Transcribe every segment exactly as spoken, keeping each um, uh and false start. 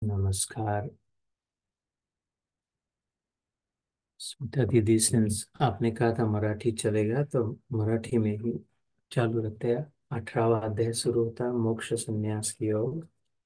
नमस्कार स्मिता दीदी। सिंस आपने कहा था मराठी चलेगा तो मराठी में ही चालू रखते हैं। अठरावा अध्याय सुरू होता मोक्ष संन्यास योग।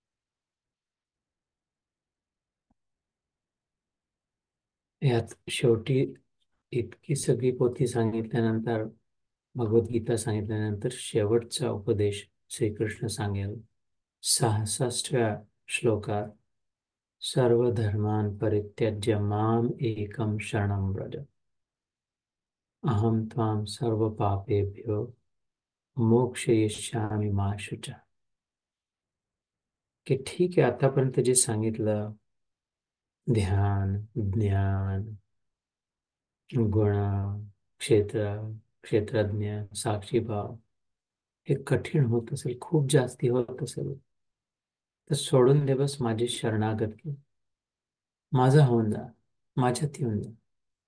यात शेवटी इतकी सगळी पोथी सांगितल्यानंतर, भगवद्गीता सांगितल्यानंतर शेवटचा उपदेश श्रीकृष्ण सांगेल सहासष्टव्या श्लोकात, सर्व धर्मान् परित्यज्य माम एकम शरणं व्रज, अहम त्वां सर्व पापेभ्यो मोक्षयिष्यामि मा शुचः। की ठीक आहे, आतापर्यंत जे सांगितलं, ध्यान, ज्ञान, गुण, क्षेत्र, क्षेत्रज्ञ, साक्षीभाव, हे कठीण होत असेल, खूप जास्ती होत असेल, तर सोडून दे, बस माझी शरणागत घे, माझा होऊन जा, माझ्यात येऊन जा,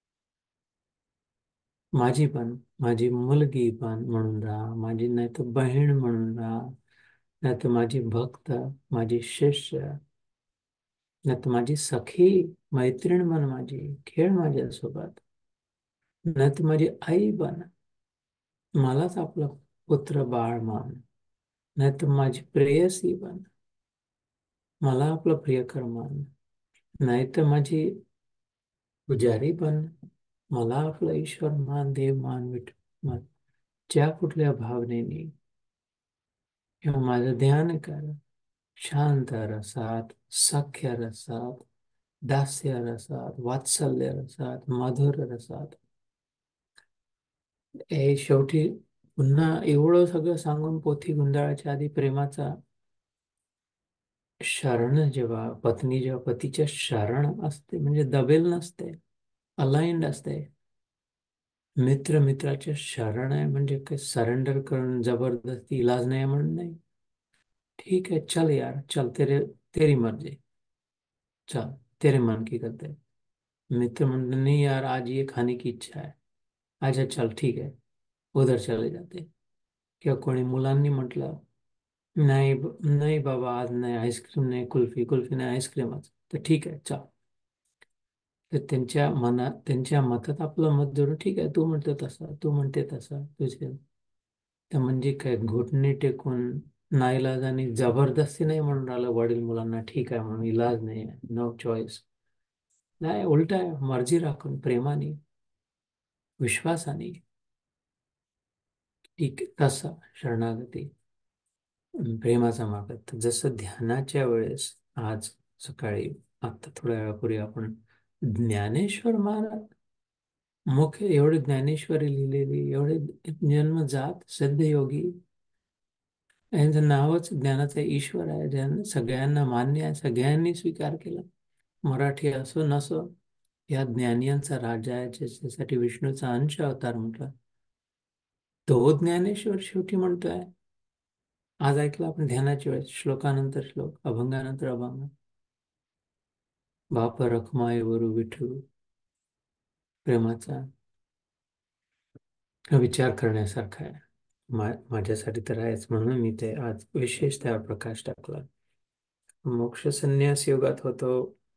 माझी पण, माझी मुलगी पण म्हणून राहा, माझी नाही तर बहीण म्हणून राहा, नाही तर माझी भक्त, माझी शिष्य, नाही तर माझी सखी, मैत्रीण म्हण, माझी खेळ माझ्यासोबत, नाही तर माझी आई बन, मलाच आपला पुत्र बाळ मान, नाही तर माझी प्रेयसी बन, मला आपलं प्रियकर मान, नाही तर माझी पुजारी बन, मला आपला ईश्वर मान, देव मान, विठू मान, ज्या कुठल्या भावनेने किंवा माझं ध्यान कर, शांत रसात, सख्य रसात, दास्य रसात, वात्सल्य रसात, मधुर रसात, हे शेवटी पुन्हा एवढं सगळं सांगून पोथी गुंडाळाच्या आधी प्रेमाचा शरण, जेव्हा पत्नी जेव्हा पतीच्या शरण असते, म्हणजे दबेल नसते, अलाइंड असते, मित्र मित्राच्या शरण आहे, म्हणजे काही सरेंडर करून जबरदस्ती इलाज नाही म्हणून नाही, ठीक है चल यार, चल तेरे तेरी मर्जी, चल तेरे मन की करते। मित्र म्हणते नहीं यार, आज ये खाने की इच्छा है, अच्छा चल ठीक है, उधर चले जाते। किंवा कोणी मुलांनी म्हटलं, नाही ब- नाही बाबा, आज नाही आईस्क्रीम, नाही कुल्फी, कुल्फी नाही आईस्क्रीमच, तर ठीक आहे चल। तर त्यांच्या मनात, त्यांच्या मतात आपलं मत जोडून, ठीक आहे तू म्हणते तसं, तू म्हणते तसं, तुझे तर म्हणजे काय, घुटणे टेकून नाईलाजाने जबरदस्ती नाही म्हणून राहिलं वडील मुलांना, ठीक आहे म्हणून, इलाज नाही आहे, नो चॉईस नाही, उलट आहे, मर्जी राखून, प्रेमाने, विश्वासाने, ठीक आहे, तसं शरणागती, प्रेमाचा मार्ग। तर जसं ध्यानाच्या वेळेस आज सकाळी, आता थोड्या वेळापूर्वी आपण ज्ञानेश्वर महाराज, मुख्य एवढे ज्ञानेश्वरी लिहिलेली, एवढे जन्मजात सिद्धयोगी, यांचं नावच ज्ञानाचा ईश्वर आहे, ज्यांना सगळ्यांना मान्य आहे, सगळ्यांनी स्वीकार केला, मराठी असो नसो, या ज्ञानियांचा राजा आहे, ज्याच्यासाठी विष्णूचा अंश अवतार म्हटलं, तो ज्ञानेश्वर शेवटी म्हणतोय। आज ऐकलं आपण ध्यानाच्या वेळेस, श्लोकानंतर श्लोक, अभंगानंतर अभंग, बाप रखमाय वरु विठू, प्रेमाचा विचार करण्यासारखा आहे। मा माझ्यासाठी तर आहेच, म्हणून मी ते आज विशेष त्यावर प्रकाश टाकला। मोक्ष संन्यास योगात होतो,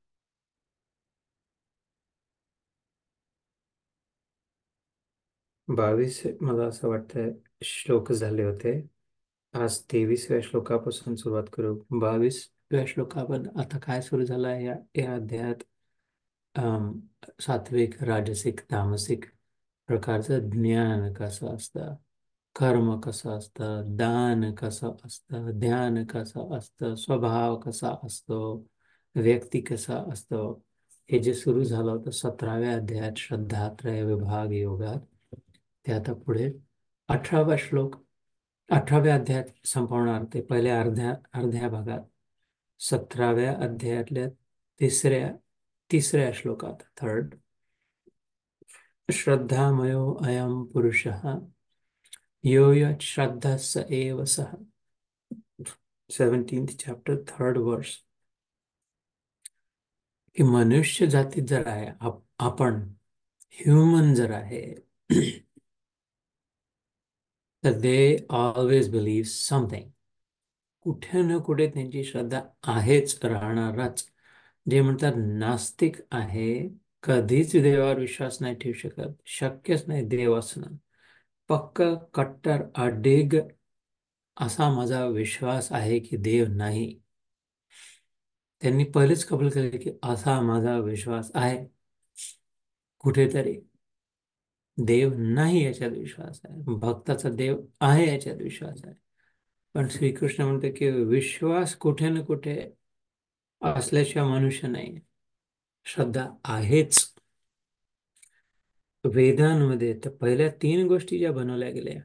बावीस मला असं वाटतंय श्लोक झाले होते। आज तेविसव्या श्लोकापासून सुरुवात करू। बावीसव्या श्लोकावर आता काय सुरू झालं आहे या या अध्यायात, अम, सात्विक, राजसिक, तामसिक प्रकारचं ज्ञान कसं असतं, कर्म कसं असतं, दान कसं असतं, ध्यान कसं असतं, स्वभाव कसा असतो, व्यक्ती कसा असतो, हे जे सुरू झालं होतं सतराव्या अध्यायात श्रद्धात्रय विभाग योगात, ते आता पुढे अठरावा श्लोक, अठराव्या अध्यायात संपवणार, ते पहिल्या अर्ध्या अर्ध्या भागात सतराव्या अध्यायातल्या तिसऱ्या तिसऱ्या श्लोकात, थर्ड, श्रद्धामयो अयम पुरुषः यो यत् श्रद्धा स एव सः, सेवन्टीन्थ चॅप्टर, थर्ड वर्स, की मनुष्य जातीत जर आहे, आप, आपण ह्युमन जर आहे, तर दे ऑलवेज बिलीव समथिंग, कुठे ना कुठे त्यांची श्रद्धा आहेच, राहणारच. जे म्हणतात नास्तिक आहे, कधीच देवावर विश्वास नाही ठेवू शकत, शक्यच नाही देव असणं. पक्क कट्टर अडिग असा माझा विश्वास आहे की देव नाही. त्यांनी पहिलेच कबूल केले की असा माझा विश्वास आहे. कुठेतरी देव नाही याच्यात विश्वास आहे, भक्ताचा देव आहे याच्यात विश्वास आहे. पण श्रीकृष्ण म्हणते की विश्वास कुठे ना कुठे असल्याशिवाय मनुष्य नाही, श्रद्धा आहेच. वेदांमध्ये तर पहिल्या तीन गोष्टी ज्या बनवल्या गेल्या,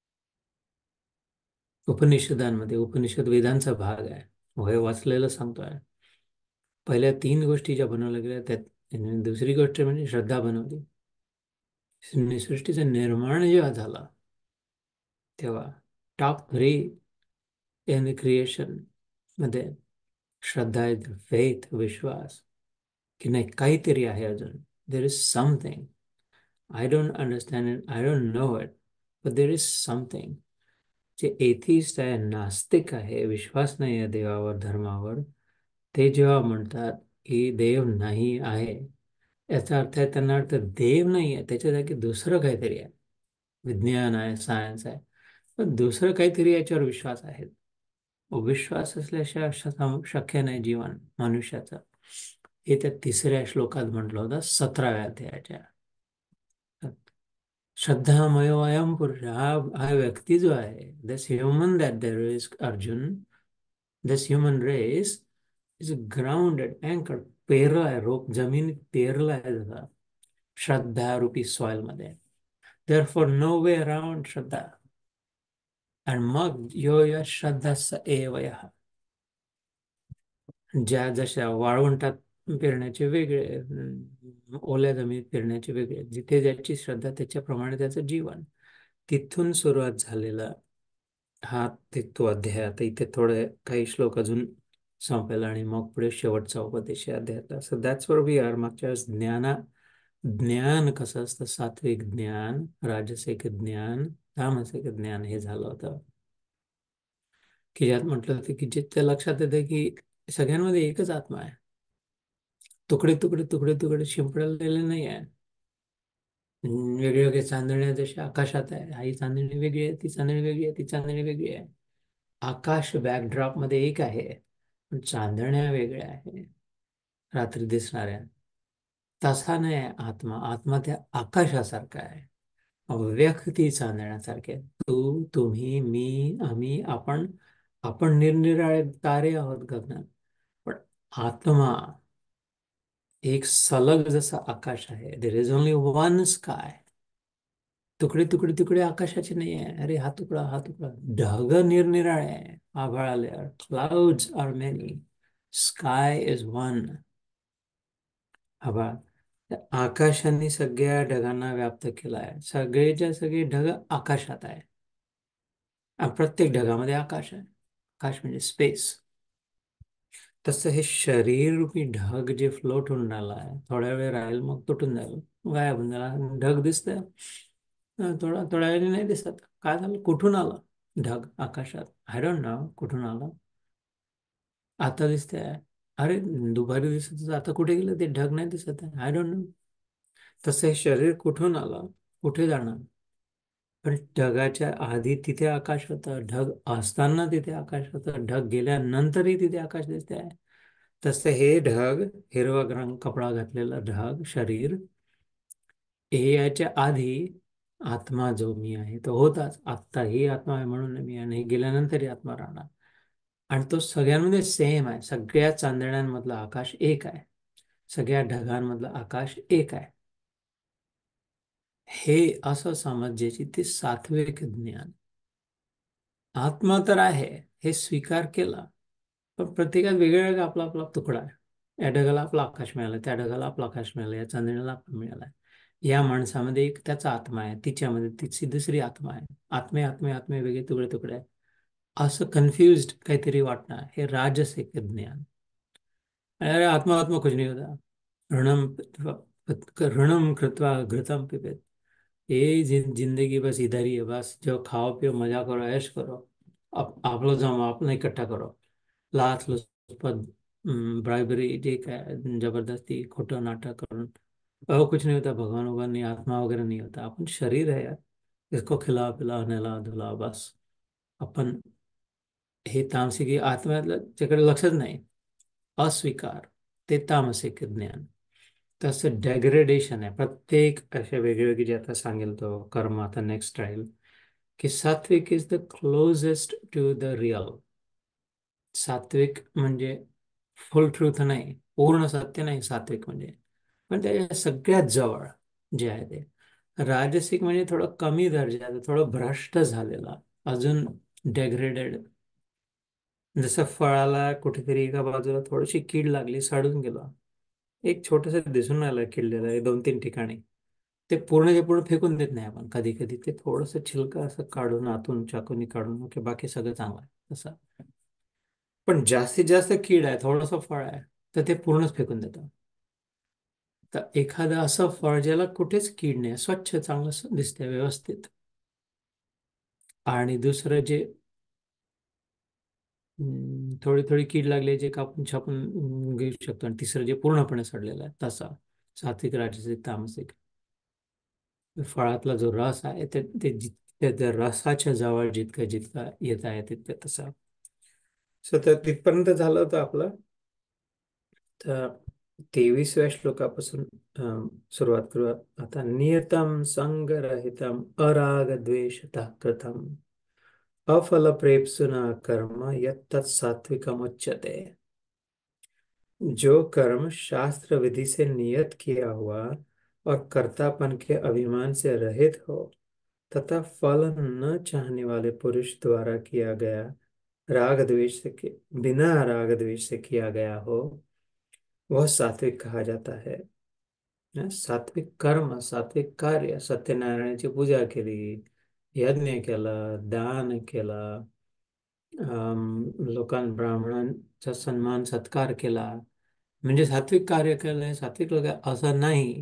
उपनिषदांमध्ये, उपनिषद वेदांचा भाग आहे, वय वाचलेलं सांगतोय. पहिल्या तीन गोष्टी ज्या बनवल्या गेल्या त्यात दुसरी गोष्ट म्हणजे श्रद्धा बनवली. सृष्टीचं निर्माण जेव्हा झालं तेव्हा टॉप थ्री इन क्रिएशन मध्ये श्रद्धा आहे, फेथ, विश्वास की नाही काहीतरी आहे अजून. There is something, I don't understand it, I don't know it, but there is something. जे एथिस्ट आहे, नास्तिक आहे, विश्वास नाही आहे देवावर, धर्मावर, ते जेव्हा म्हणतात की देव नाही आहे, याचा अर्थ आहे त्यांना अर्थ देव नाही आहे, त्याच्या जागी दुसरं काहीतरी आहे. विज्ञान आहे, सायन्स आहे, पण दुसरं काहीतरी याच्यावर विश्वास आहे. विश्वास असल्याशिवाय श- शक्य नाही जीवन मनुष्याचं. हे त्या तिसऱ्या श्लोकात म्हटलं होतं, सतराव्या अध्यायाच्या. श्रद्धामयो अयम पुरुष, हा हा व्यक्ती जो आहे, this human that there is Arjun, this human race is grounded anchored, पेरलं आहे, रोप जमिनीत पेरलं आहे जसा श्रद्धा रूपी सॉइल मध्ये. देअरफॉर नो वे अराउंड श्रद्धा. आणि मग यो या श्रद्धास एवयः, ज्या जशा वाळवंटात पेरण्याचे वेगळे, अं, ओल्या जमिनीत पेरण्याचे वेगळे, जिथे ज्याची श्रद्धा त्याच्याप्रमाणे त्याचं जीवन. तिथून सुरुवात झालेला हा ते तो अध्याय. आता इथे थोडे काही श्लोक अजून संपेल आणि मग पुढे शेवटचा उपदेश या अध्यायातला. So that's where we are. मागच्या वेळेस ज्ञाना ज्ञान कसं असतं, सात्विक ज्ञान, राजसिक ज्ञान, तामसिक ज्ञान हे झालं होतं. की ज्यात म्हटलं होतं की जिथं लक्षात येतं की सगळ्यांमध्ये एकच आत्मा आहे, तुकडे तुकडे तुकडे तुकडे शिंपडलेले नाही आहे. वेगळे वेगळे चांदण्या जशा आकाशात आहे, ही चांदणी वेगळी आहे, ती चांदणी वेगळी आहे, ती चांदणी वेगळी आहे. आकाश बॅकड्रॉप मध्ये एक आहे, पण चांदण्या वेगळ्या आहे रात्री दिसणाऱ्या. तसा नाही आहे आत्मा. आत्मा त्या आकाशासारखा आहे, अव्यक्ती चांदण्यासारखे. तू, तुम्ही, मी, आम्ही, आपण, आपण निरनिराळे तारे आहोत गगनात, पण आत्मा एक सलग जसा आकाश आहे. There is only one sky. तुकडे तुकडे तुकडे आकाशाचे नाही आहे. अरे हा तुकडा, हा तुकडा, ढग निरनिराळे आहे, आभाळ आले, clouds are many, sky is one. आभाळ, त्या आकाशाने सगळ्या ढगांना व्याप्त केला आहे. सगळेच्या सगळे ढग आकाशात आहे आणि प्रत्येक ढगामध्ये आकाश आहे. आकाश म्हणजे स्पेस. तसं हे शरीर रूपी ढग जे फ्लोट होऊन राहिला आहे, थोड्या वेळ राहील मग तुटून जाईल, गायब होऊन जाईल. ढग दिसतंय, अं, थोडा थोड्या वेळाने नाही दिसत. काय झालं, कुठून आलं ढग आकाशात? आय डोंट नो कुठून आलं. आता दिसतंय, अरे दुपारी दिसत होतं, आता कुठे गेलं ते ढग? नाही दिसत आहे, आय डोंट नो. तसं हे शरीर कुठून आलं, कुठे जाणार? पण ढगाच्या आधी तिथे आकाश होतं, ढग असताना तिथे आकाश होतं, ढग गेल्यानंतरही तिथे आकाश दिसते आहे. तसं हे ढग, हिरवा रंग कपडा घातलेला ढग शरीर, हे याच्या आधी आत्मा जो मी आहे तो होताच. आत्ताही आत्मा आहे म्हणून मी आहे, आणि गेल्यानंतरही आत्मा राहणार. आणि तो सगळ्यांमध्ये सेम आहे. सगळ्या चांदण्यांमधलं आकाश एक आहे, सगळ्या ढगांमधलं आकाश एक आहे. हे असं समजायची ते सात्विक ज्ञान. आत्मा तर आहे हे स्वीकार केला, पण प्रत्येकात वेगवेगळा आपला आपला तुकडा आहे. या ढगाला आपला आकाश मिळालं, त्या ढगाला आपला आकाश मिळालं, या चांदण्याला आपला मिळाला. या माणसामध्ये एक त्याचा आत्मा आहे, तिच्यामध्ये तिची दुसरी आत्मा आहे. आत्मे आत्मे आत्मे वेगळे तुकडे तुकडे आहेत. असं कन्फ्युज्ड काहीतरी वाटणं, हे राजसिक ज्ञान. अरे आत्मा आत्मा कुछ नहीं होता, ऋणम ऋणम कृत्वा घृतम पिबेत, ये जिन- जिंदगी बस इधर ही है, बस जो खाओ पियो मजा करो ऐश करो, आप, आपलं जमा आपण इकट्ठा करो, लाच लुचपत, ब्राइबरी, जे काय जबरदस्ती खोटं नाटक करून, और कुछ नहीं होता, भगवान वगवान नहीं, आत्मा वगैरह नहीं होता, अपन शरीर है यार, इसको खिला पिला नेला धुला बस. आपण हे तामसिक आत्म्याच्याकडे लक्षच नाही, अस्वीकार, ते तामसिक ज्ञान. तसं डेग्रेडेशन आहे प्रत्येक अशा वेगवेगळे जे आता सांगेल तो कर्म. आता नेक्स्ट राहील की सात्विक is the closest to the real. सात्विक म्हणजे फुल ट्रूथ नाही, पूर्ण सत्य नाही सात्विक म्हणजे, पण त्याच्या सगळ्यात जवळ जे आहे ते. राजसिक म्हणजे थोडं कमी दर्जाचं, थोडं भ्रष्ट झालेला, अजून डेग्रेडेड. जसं फळाला कुठेतरी एका बाजूला थोडीशी कीड लागली, सडून गेला, एक छोटस दिसून आलं किडलेलं आहे दोन तीन ठिकाणी, ते पूर्णच्या पूर्ण फेकून देत नाही आपण, कधी कधी ते थोडंसं छिलकं असं काढून आतून चाकूनी काढून की बाकी सगळं चांगलं आहे तसं. पण जास्तीत जास्त कीड आहे, थोडंसं फळ आहे, तर ते पूर्णच फेकून देतं. तर एखादं असं फळ ज्याला कुठेच कीड नाही, स्वच्छ चांगलं दिसतंय व्यवस्थित, आणि दुसरं जे हम्म, थोडी थोडी कीड लागली जे कापून छापून हम्म, घेऊ शकतो, आणि तिसरं जे पूर्णपणे सडलेलं आहे तसा. सात्विक राजसिक तामसिक. फळातला जो रस आहे ते ते जितक्या त्या रसाच्या जवळ जितकं जितकं येत आहे तितकं तसं. सो तर तिथपर्यंत झालं होतं आपलं. तर तेविसाव्या श्लोकापासून अं, सुरुवात करू आता. नियतम संगरहितम अराग द्वेषतः कृतम अफल प्रेप्सुना कर्म यत्तत् सात्विकम उच्यते. जो कर्म शास्त्र विधि से नियत किया हुआ और कर्तापन के अभिमान से रहित हो तथा फल न चाहने वाले पुरुष द्वारा किया गया, राग द्वेष से कि- बिना राग द्वेष से किया गया हो, वह सात्विक कहा जाता है. ना, सात्विक कर्म, सात्विक कार्य, सत्यनारायणाची पूजा केली, यज्ञ केला, दान केला, अम, लोकां ब्राह्मणांचा सन्मान सत्कार केला, म्हणजे सात्विक कार्य केलंय, सात्विक लोक आहे, असं नाही.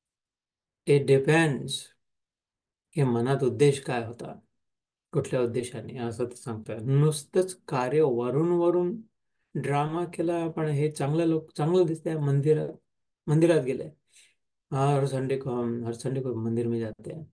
इट डिपेंड्स की मनात उद्देश काय होता, कुठल्या उद्देशाने, असं ते सांगतोय. नुसतंच कार्य वरून वरून ड्रामा केला, पण हे चांगलं, लोक चांगलं दिसतंय, मंदिरात मंदिरात गेले, हर संडे को हम हर संडे को मंदिर में जाते हैं,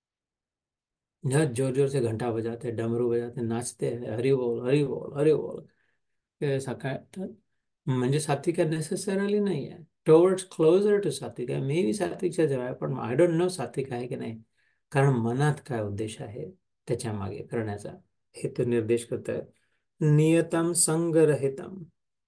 यहाँ जोर जोर से घंटा बजाते, डमरू बजाते, नाचते हैं, हरि बोल हरि बोल हरि बोल. हे सकाळ तर म्हणजे सात्विक नेसेसरली नाही आहे, टुवर्ड्स क्लोजर टू सात्विक आहे, मे बी सात्विकच्या जवळ आहे, पण आय डोंट नो सात्विक आहे की नाही. कारण मनात काय उद्देश आहे त्याच्या मागे करण्याचा, हे तो निर्देश करत आहेत. नियतम संगरहितम.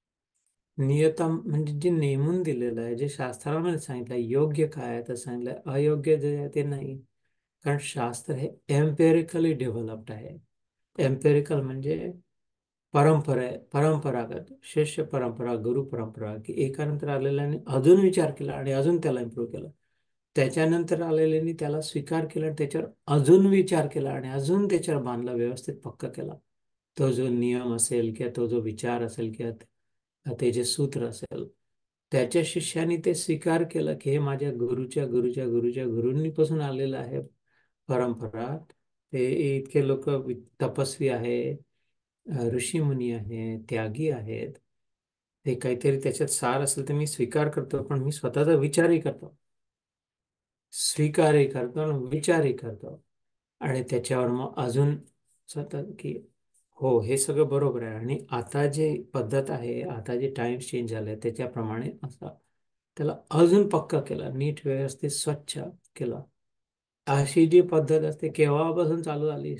नियतम म्हणजे जे नेमून दिलेलं आहे, जे शास्त्रामध्ये सांगितलं योग्य काय आहे तर सांगितलं, अयोग्य जे आहे ते नाही. कारण शास्त्र हे एम्पेरिकली डेव्हलप्ड आहे. एम्पेरिकल म्हणजे परंपरा आहे, परंपरागत, शिष्य परंपरा, गुरु परंपरा, की एकानंतर आलेल्याने अजून विचार केला आणि अजून त्याला इम्प्रूव्ह केला, त्याच्यानंतर आलेल्याने त्याला स्वीकार केला आणि त्याच्यावर अजून विचार केला आणि अजून त्याच्यावर बांधला, व्यवस्थित पक्का केला. तो जो नियम असेल किंवा तो जो विचार असेल किंवा ते जे सूत्र असेल, त्याच्या शिष्याने ते स्वीकार केलं की हे माझ्या गुरुच्या गुरुच्या गुरुच्या गुरूंनी पासून आलेलं आहे परंपरा. ते इतके लोक तपस्वी आहे, ऋषीमुनी आहे, त्यागी आहेत, ते काहीतरी त्याच्यात सार असेल तर मी स्वीकार करतो, पण मी स्वतःचा विचारही करतो, स्वीकारही करतो आणि विचारही करतो, आणि त्याच्यावर मग अजून स्वतः की हो हे सगळं बरोबर आहे, आणि आता जे पद्धत आहे, आता जे टाइम्स चेंज झाले त्याच्याप्रमाणे असा त्याला अजून पक्का केला, नीट व्यवस्थित स्वच्छ केला. अशी जी पद्धत असते केव्हापासून चालू झाली,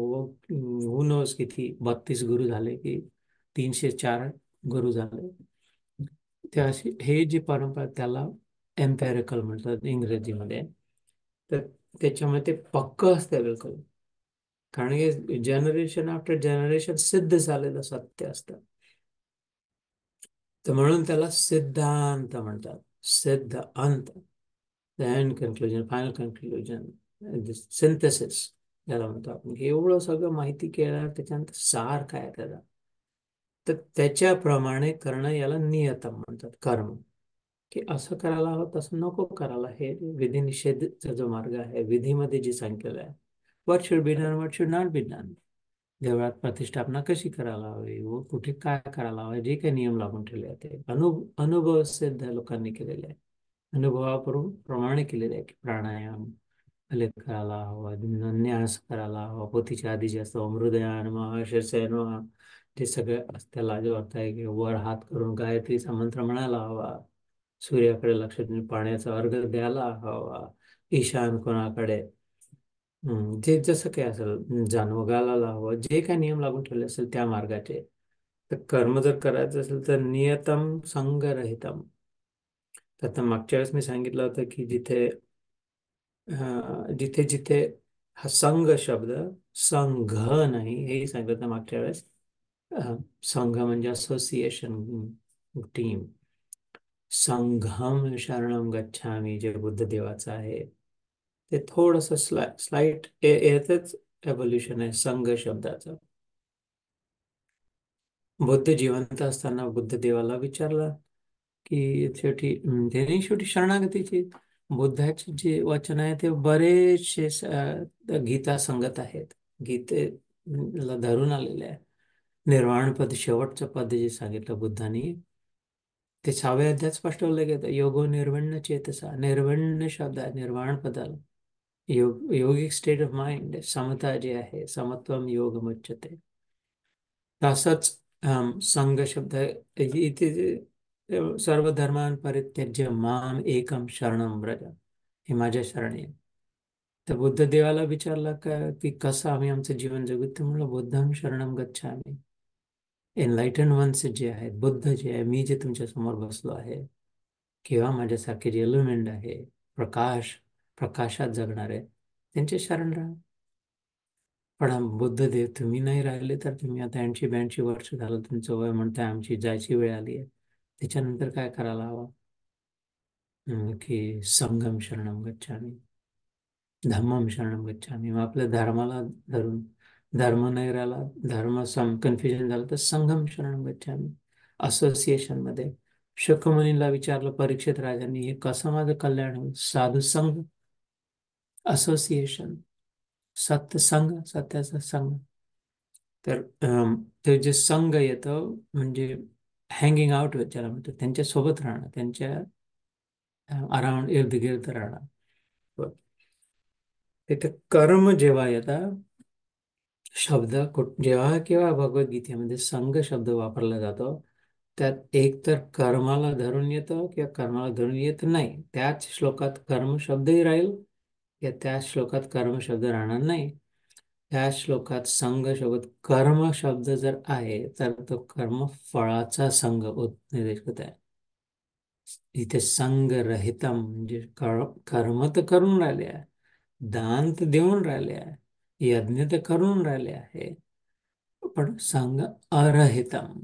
हु नोस किती बत्तीस गुरु झाले की तीनशे चार गुरु झाले, ते अशी हे जी परंपरा त्याला एम्पेरिकल म्हणतात इंग्रजीमध्ये. तर त्याच्यामध्ये ते पक्क असतं बिलकुल, कारण हे जनरेशन आफ्टर जनरेशन सिद्ध झालेलं सत्य असतं. तर म्हणून त्याला सिद्धांत म्हणतात, सिद्ध अंत, the end conclusion, final conclusion, synthesis ज्याला म्हणतो आपण. एवढं सगळं माहिती केल्यावर त्याच्यानंतर सार काय आहे त्याचा, तर त्याच्याप्रमाणे करणं याला नियतम म्हणतात, कर्म. की असं करायला हवं, तसं नको करायला, हे विधी निषेधचा जो मार्ग आहे, विधीमध्ये जे सांगितलेलं आहे, what should be done, what should not be done, देवळात प्रतिष्ठापना कशी करायला हवी व कुठे काय करायला हवं, जे काही नियम लागून ठेवले आहेत ते अनु अनुभव सिद्ध लोकांनी केलेले आहे. अनुभवावरून प्रमाणे केलेले आहे की प्राणायाम भले करायला हवा, न्यास करायला हवा, पोथीच्या आधी जे असतं हृदयान महाशयन जे सगळं त्याला जो अर्थ आहे की वर हात करून गायत्रीचा मंत्र म्हणायला हवा, सूर्याकडे लक्ष देऊन पाण्याचा अर्घ द्यायला हवा, ईशान कोणाकडे हम्म, जे जसं काही असेल जानवं घालायला हवं, जे काही नियम लागून ठेवले असेल त्या मार्गाचे. तर कर्म जर करायचं असेल तर नियतम संगरहितम. तर आता मागच्या वेळेस मी सांगितलं होतं की जिथे अं, जिथे जिथे हा संघ शब्द संघ नाही हेही सांगितलं होतं मागच्या वेळेस. अं, संघ म्हणजे असोसिएशन, टीम. संघम शरणम गच्छामी जे बुद्ध देवाचं आहे ते थोडस स्ला स्लाइट याचंच एव्होल्युशन आहे संघ शब्दाचं. बुद्ध जिवंत असताना बुद्ध देवाला विचारलं की शेवटी अं, त्याने शेवटी शरणागतीची बुद्धाचे जे वचन आहे ते बरेचसे स- अं, गीता संगत आहेत, गीतेला धरून आलेले आहे. निर्वाण पद शेवटचं पद जे सांगितलं बुद्धांनी ते सहाव्या अध्यायात स्पष्टवलं गेलं, योगो निर्विण्ण चेतसा. निर्विण्ण शब्द आहे निर्वाण पदाला. योग योगिक स्टेट ऑफ माइंड समता जे आहे, समत्वम योग मुच्यते. तसंच अम, संघ शब्द आहे इथे जे सर्व धर्मान परित्यज्य माम एकम शरणम व्रज, हे माझ्या शरणी आहे. तर बुद्ध देवाला विचारला का की कसं आम्ही आमचं जीवन जगू, तर म्हणलं बुद्धम शरणम गच्छामि. एनलाइटन वन्स जे आहेत, बुद्ध जे आहे, मी जे तुमच्या समोर बसलो आहे किंवा माझ्यासारखे जे एलिमेंट आहे, प्रकाश प्रकाशात जगणारे, त्यांचे शरण राहा. पण आम- बुद्ध देव तुम्ही नाही राहिले तर तुम्ही आता ऐंशी ब्याऐंशी वर्ष झालं तुमचं वय, म्हणताय आमची जायची वेळ आली आहे, त्याच्यानंतर काय करायला हवं. हम्म, की संघम शरणम गच्छामि, धम्मम शरणम गच्छामि. मग आपल्या धर्माला धरून धर्म नाही राहिला, धर्म सम कन्फ्युजन झालं तर संघम शरणम गच्छामि. असोसिएशन मध्ये शुकमुनीला विचारलं परीक्षित राजांनी, हे कसं माझं कल्याण होईल. साधू संघ, असोसिएशन, सत्संग, सत्याचा संघ. तर अम, ते जे संघ येतं म्हणजे हँगिंग आउट ज्याला म्हणतात, त्यांच्या सोबत राहणं, त्यांच्या अराउंड इर्द गिर्द राहणं. बरं. तिथे कर्म जेव्हा येतात शब्द कुठ जेव्हा केव्हा भगवद्गीतेमध्ये संघ शब्द वापरला जातो, त्यात एक तर कर्माला धरून येतं किंवा कर्माला धरून येत नाही. त्याच श्लोकात कर्म शब्दही राहील किंवा त्या श्लोकात कर्म शब्द राहणार नाही. त्या श्लोकात संघ शब्द कर्म शब्द जर आहे तर तो कर्म फळाचा संघ उत- निर्देश करत आहे. इथे संघ रहितम म्हणजे कर- कर्म तर करून राहिले आहे, दान तर देऊन राहिले आहे, यज्ञ तर करून राहिले आहे, पण संघ अरहितम.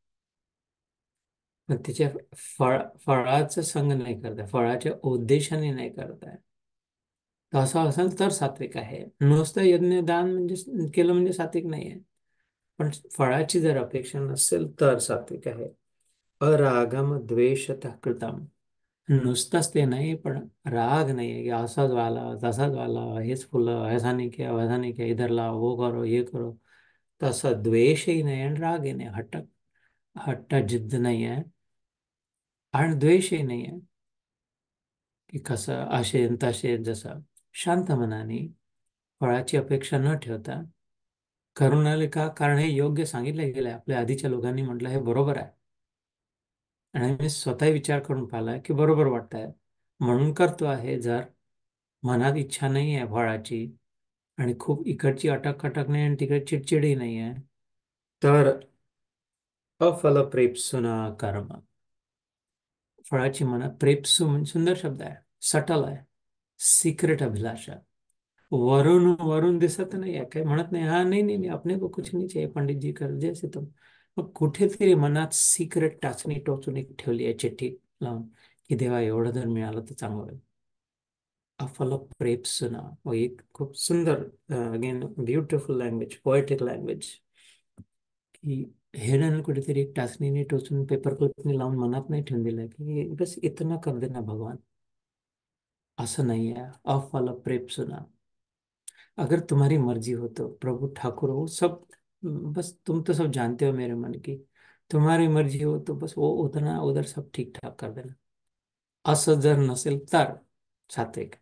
पण त्याच्या फळ फळाचा संघ नाही करताय, फळाच्या उद्देशाने नाही करताय. तर असं असेल तर सात्विक आहे. नुसतं यज्ञ दान म्हणजे केलं म्हणजे सात्विक नाही आहे. पण फळाची जर अपेक्षा नसेल तर सात्विक आहे. अरागम द्वेषतः कृतम. नुसतंच ते नाही पण राग नाही आहे की असाच व्हायला तसाच व्हायला, हेच फुलं ऐसा नाही किया वैसा नहीं किया, इधर लाओ वो करो ये करो. तसा द्वेषही नाही आणि रागही नाही, हट्ट हट्ट जिद्द नाही आहे आणि द्वेषही नाही आहे की कसं असे न तसे. जसं शांत मनाने फळाची अपेक्षा न ठेवता करून आले का, कारण हे योग्य सांगितलं गेलं आहे. आपल्या आधीच्या लोकांनी म्हटलं हे बरोबर आहे आणि मी स्वतः विचार करून पाहिला की बरोबर वाटत आहे म्हणून करतो आहे. जर मनात इच्छा नाही आहे फळाची आणि खूप इकडची अटक अटक नाही आणि तिकडे चिडचिडही नाही आहे, तर अफलप्रेप्सुना कर्म. फळाची मनात प्रेप्सू म्हणजे सुंदर शब्द आहे, सटल आहे, सिक्रेट अभिलाषा. वरून वरून दिसत नाही आहे, काही म्हणत नाही, हा नाही नाही नहीं, अपने को कुछ नहीं चाहिए पंडित जी कर जैसे तुम. मग कुठेतरी मनात सिक्रेट टाचणी टोचून एक ठेवली आहे चिठ्ठी लावून की देवा एवढं जर मिळालं तर चांगलं होईल. अफल प्रेप्सुना, व एक खूप सुंदर again beautiful language, poetic language, की हेडन कुठेतरी एक टाचणीने टोचून पेपर क्लिपने लावून मनात नाही ठेवून दिलं की बस इतना कर देना भगवान. असं नाही आहे. अफल प्रेप्सुना, अगर तुम्हारी मर्जी हो तो प्रभु ठाकुर हो सब बस तुम तो सब जानते हो मेरे मन की, तुम्हारी मर्जी हो तो बस वो उतना उधर सब ठीक ठाक कर देना. असं जर नसेल तर सात्विक.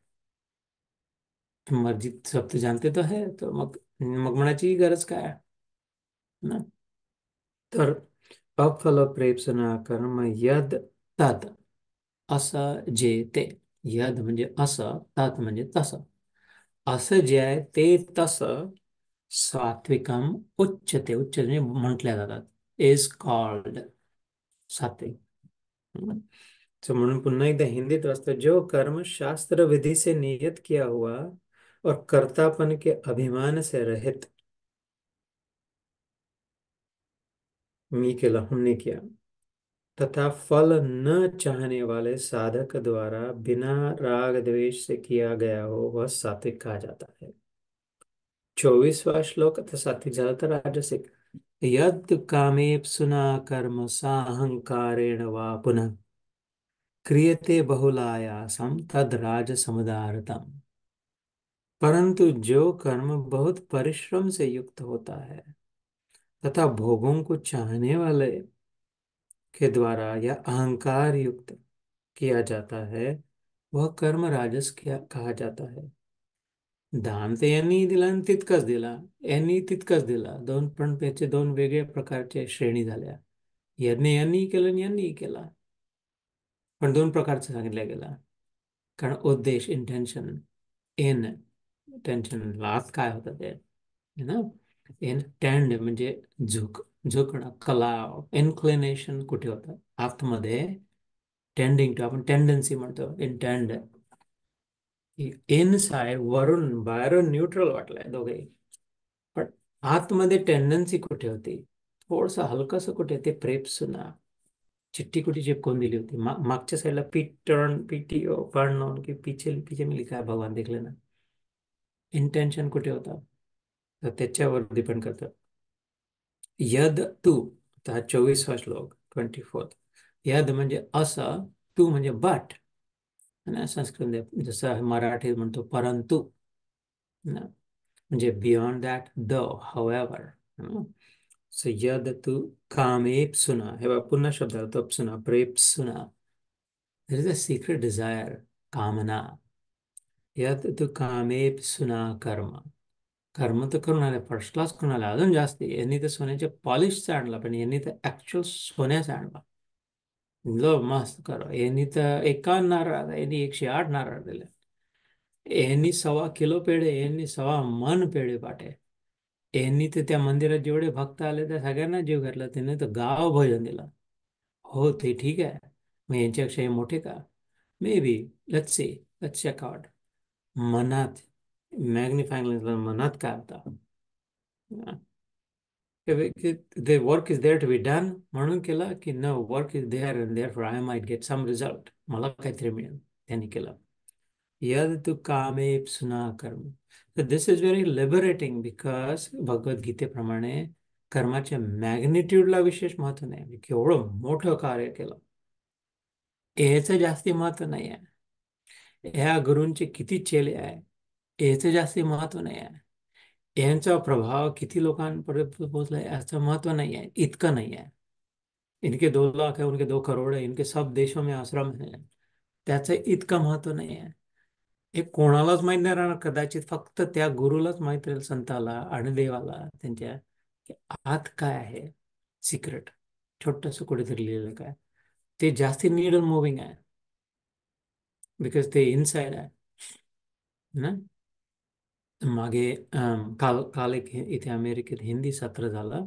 मर्जी सब तो जानते तो है, तो मग मग म्हणायची गरज काय आहे ना. तर अफलप्रेप्सुना कर्म यद तद, असं जे ते. यद म्हणजे असं, तत् म्हणजे तसं. असं जे आहे ते तसं सात्विकम उच्चते. उच्च म्हणजे म्हटल्या जातात, इज कॉल्ड सात्विक. हम्म. तो म्हणून पुन्हा एकदा हिंदीत वाचतो. जो कर्म शास्त्र विधि से नियत किया हुआ और कर्तापन के अभिमान से रहित, मी केला, हमने किया, तथा फल न चाहने वाले साधक द्वारा बिना राग द्वेष से किया गया हो, वह सात्विक कहा जाता है. चौबीसवा श्लोक. आता सात्विक झाला तर राजसिक. यद कामेप्सुना कर्म साहंकारेण वा पुनः क्रियते बहुलायासम तद राजसमुदाहृतम. परंतु जो कर्म बहुत परिश्रम से युक्त होता है तथा भोगों को चाहने वाले के द्वारा या अहंकार युक्त किया जाता है, वह कर्म राजस क्या कहा जाता है. दान तर यांनी दिला आणि तितकंच दिला, यांनी तितकंच दिला. दोन पण त्याचे दोन वेगळ्या प्रकारच्या श्रेणी झाल्या. यज्ञ यांनी केलं आणि यांनी केला, पण दोन प्रकारचं सांगितलं गेलं. कारण उद्देश, इंटेन्शन, इन टेन्शन, लास्ट काय होतं ते ना. इन टेंड म्हणजे झुक, झुकणं, कलाव, इन्क्लिनेशन कुठे होतं आतमध्ये. टेंडिंग टू आपण टेंडन्सी म्हणतो, इंटेंड. इन साइड वरून बाहेरून न्यूट्रल वाटलंय दोघे, पण आतमध्ये टेंडन्सी कुठे होती, थोडस हलकस कुठे, ते प्रेप्सुना चिट्टी कुटी चिपकून दिली होती. मा, मागच्या साईडला पी टर्न पीटी पढ़ की पीछे पीछे में लिखा है भगवान देख लेना. इंटेन्शन कुठे होता, तर त्याच्यावर डिपेंड करतं. यद तू. आता हा चोवीसवा श्लोक, ट्वेंटी फोर्थ. यद म्हणजे असं, तू म्हणजे बट, आणि संस्कृत जसं मराठीत म्हणतो परंतु ना, म्हणजे beyond that, the, however. So यद तू कामेप्सुना, हे बघ पुन्हा शब्द आला तो अपसुना, प्रेप्सुना. There is a secret desire, कामना. यद तू कामेप्सुना कर्म. कर्म तर करून आले, फर्स्ट क्लास करून आले, अजून जास्ती. यांनी तर सोन्याचे पॉलिशचा आणला, पण यांनी तर ऍक्च्युअल सोन्याचा आणला. लो मस्त करो. यांनी तर एकावन्न नारळ, यांनी एकशे आठ नारळ दिले. यांनी सव्वा किलो पेढे, यांनी सव्वा मन पेढे पाठे. यांनी तर त्या मंदिरात जेवढे भक्त आले त्या सगळ्यांना जीव घातला. त्यांनी तर गाव भोजन दिलं. हो ते ठीक आहे, मग यांच्यापेक्षा हे मोठे का? Maybe. Let's see, let's check out. मनात मॅग्निफाईंग, मनात काय होता. the work is there to be done म्हणून केलं, की no, work is there and therefore I might get some result, मला काहीतरी मिळेल, त्यांनी केलं. यद तू कामेप्सुना कर्म. तर this is very liberating, because भगवद्गीतेप्रमाणे कर्माच्या मॅग्निट्यूडला विशेष महत्व नाही. म्हणजे केवढं मोठं कार्य केलं याचं जास्ती महत्व नाही आहे. ह्या गुरूंचे किती चेले आहे याचं जास्ती महत्व नाही आहे. यांचा प्रभाव किती लोकांपर्यंत पोहोचलाय याचं महत्व नाही आहे, इतकं नाही आहे. इनके दो लाख है, उनके दो करोड़ है, इनके सब देशों में आश्रम है, त्याचं इतकं महत्व नाही आहे. हे कोणालाच माहीत नाही राहणार, कदाचित फक्त त्या गुरुलाच माहीत राहील, संताला आणि देवाला त्यांच्या, की आत काय आहे सिक्रेट, छोटस कुठेतरी लिहिलेलं काय. ते जास्ती नीडल मुव्हिंग आहे, बिकॉज ते इनसाइड आहे ना. मागे अं, काल काल एक इथे अमेरिकेत हिंदी सत्र झालं,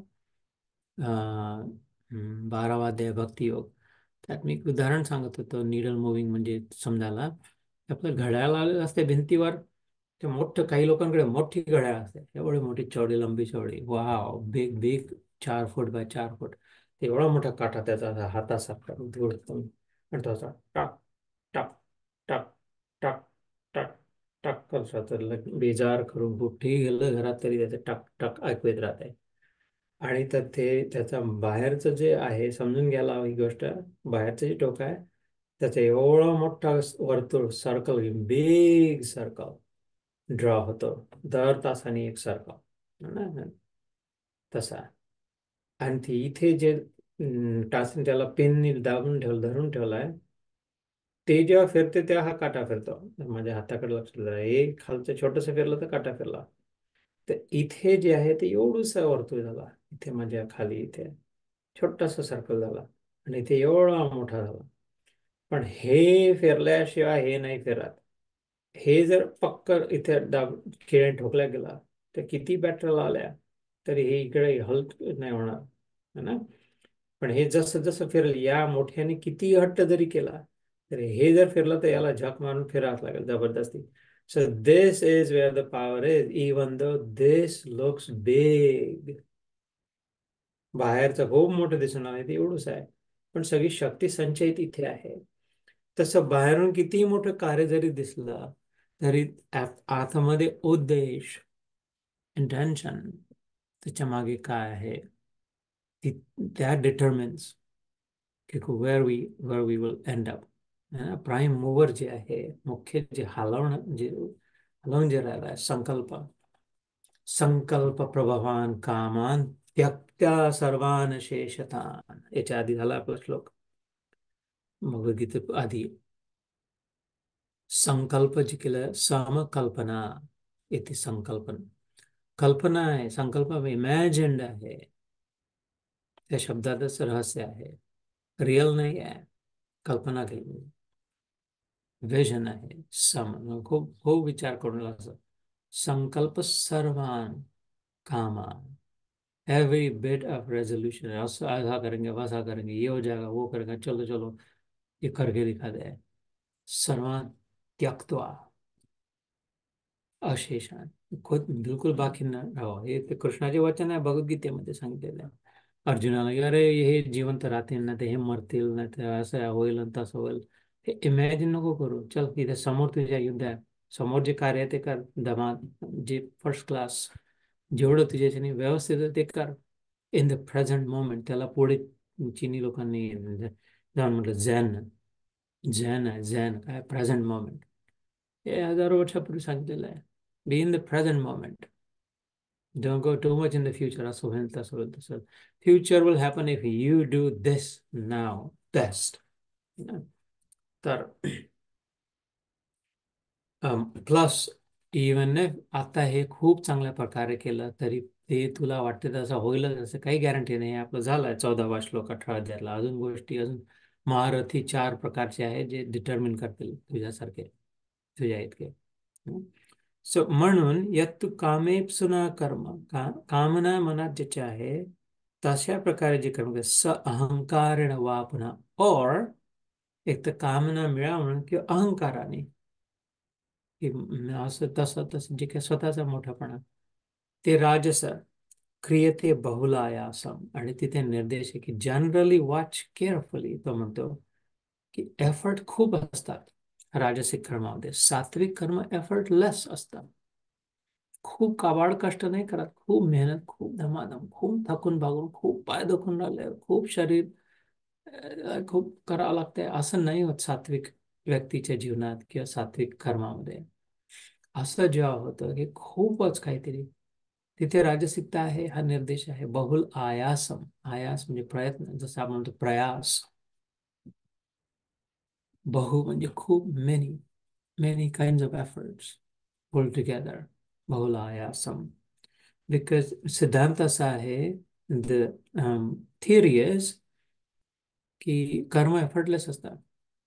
अं, बारावा अध्याय भक्तियोग. त्यात मी एक उदाहरण सांगत होतो नीडल मुव्हिंग म्हणजे समजायला. आपलं घड्याळ आलेलं असते भिंतीवर, ते मोठं, काही लोकांकडे मोठी घड्याळ असते, एवढी मोठी चौडी, लंबी चौडी, वाव, बिग बिग, चार फूट बाय चार फूट. एवढा मोठा काटा त्याचा असा हातासारखा तेवढं, आणि तो असा टाक टाक टाक टाक टाक टाक करत राहतो. बेजार करून कुठेही गेलं घरात तरी त्याचं टक टक ऐकू येत राहते. आणि तर ते त्याचा बाहेरचं जे आहे, समजून घ्यायला ही गोष्ट, बाहेरचं जे टोक आहे त्याचं एवढं मोठा वर्तुळ, सर्कल, बिग सर्कल ड्रॉ होतो दर तासाने, एक सर्कल. तसा. आणि ती इथे जे टाचणी त्याला पेननी दाबून ठेवलं, धरून ठेवलाय, ते जेव्हा फिरते तेव्हा हा काटा फिरतो. माझ्या हाताकडे लक्ष द्या, हे खालचं छोटस फिरलं तर काटा फिरला. तर इथे जे आहे ते एवढूसा वर्तुळ झाला, इथे माझ्या खाली इथे छोटासा सर्कल झाला, आणि इथे एवढा मोठा झाला. पण हे फिरल्याशिवाय हे नाही फिरत. हे जर पक्क इथे दाब खिळे ठोकल्या गेला तर किती बॅटऱ्या आल्या तरी हे इकडे हलत नाही होणार, है ना. पण हे जसं जसं फिरेल, या मोठ्याने किती हट्ट जरी केला तरी हे जर फिरलं तर याला झक मारून फिरावंच लागेल जबरदस्ती. So this is where the power is, even though this looks big. बाहेरचं खूप मोठं दिसून आलं, ते एवढंच आहे, पण सगळी शक्ती संचयित इथे आहे. तसं बाहेरून कितीही मोठं कार्य जरी दिसलं तरी आत- आतमध्ये उद्देश, इंटेन्शन, त्याच्या मागे काय आहे, दॅट डिटर्मिन्स की where we where we will end up. Prime mover जे आहे, मुख्य जे हलवण जे हलवून जे राहिला आहे, संकल्प. संकल्प प्रभवान कामान त्यक्त्या सर्वान शेषतान, याच्या आधी झाला आपला श्लोक भगवद्गीते आधी. संकल्प जे केलं, समकल्पना येथे संकल्पना, कल्पना आहे, संकल्प इमॅजिन्ड आहे, त्या शब्दातच रहस्य आहे, रिअल नाही आहे. कल्पना केली, विजन आहे. सम खूप खूप विचार करून असं संकल्प सर्वान कामान, एवरी बिट ऑफ रेजोल्यूशन, ऐसा करेंगे वैसा करेंगे, ये हो जाएगा वो करेंगे, चलो चलो ये करके दिखा दे, सर्वान त्यक्त्वा अशेषान, खुद बिलकुल बाकी न राहो. हे ते कृष्णाचे वचन आहे, भगवद्गीतेमध्ये सांगितलेलं आहे अर्जुनाला की अरे हे जिवंत राहतील ना, ते हे मरतील ना, ते असं होईल आणि तसं होईल. हे इमॅजिन नको करू. चल इथे समोर तुझ्या युद्ध आहे, समोर जे कार्य आहे ते कर, दमा जे फर्स्ट क्लास, जेवढं तुझ्याच्याने व्यवस्थित आहे ते कर इन द प्रेझेंट मोमेंट. त्याला पुढे चिनी लोकांनी जाऊन म्हटलं झॅन. झॅन आहे, झॅन काय, प्रेझेंट मोमेंट. हे हजारो वर्षापूर्वी सांगितलेलं आहे. Be in the present moment, don't go too much in the future. असं होईल तसं होईल तसं. Future will happen if you do this now best. तर प्लस इवन आता हे खूप चांगल्या प्रकारे केलं तरी ते तुला वाटते तसं होईलच असं काही गॅरंटी नाही. आपलं झालंय चौदावा श्लोक अठरा अध्यायाला, अजून गोष्टी, अजून महारथी चार प्रकारचे आहेत जे डिटर्मिन करतील तुझ्यासारखे, तुझ्या इतके. सो म्हणून यत्तु कामेप्सुना कर्म, का कामना मनात ज्याचे आहे तशा प्रकारे जे कर्म स अहंकारेण वा पुन्हा, और एक तर कामना मिळवणं किंवा अहंकाराने, की असं तसं तसं जे काही स्वतःचा मोठापणा, ते राजस क्रियते बहुलायासम. आणि तिथे निर्देश आहे की जनरली वॉच केअरफुली. तो म्हणतो की एफर्ट खूप असतात राजसिक कर्मामध्ये, सात्विक कर्म एफर्टलेस असतात. खूप काबाड कष्ट नाही करत, खूप मेहनत, खूप धमाधम, खूप थकून भागून, खूप पाय दुखून राहिले, खूप शरीर अ, खूप करावं लागतंय, असं नाही होत सात्विक व्यक्तीच्या जीवनात किंवा सात्विक कर्मामध्ये. असं जेव्हा होतं की खूपच काहीतरी, तिथे राजसिकता आहे, हा निर्देश आहे. बहुल आयासम, आयास म्हणजे प्रयत्न, जसं आपण म्हणतो प्रयास. बहु म्हणजे खूप, many, many kind of efforts pull together, बहुल आयासम. बिकॉज सिद्धांत असा आहे, द थिअरी इज की कर्म एफर्टलेस असतात.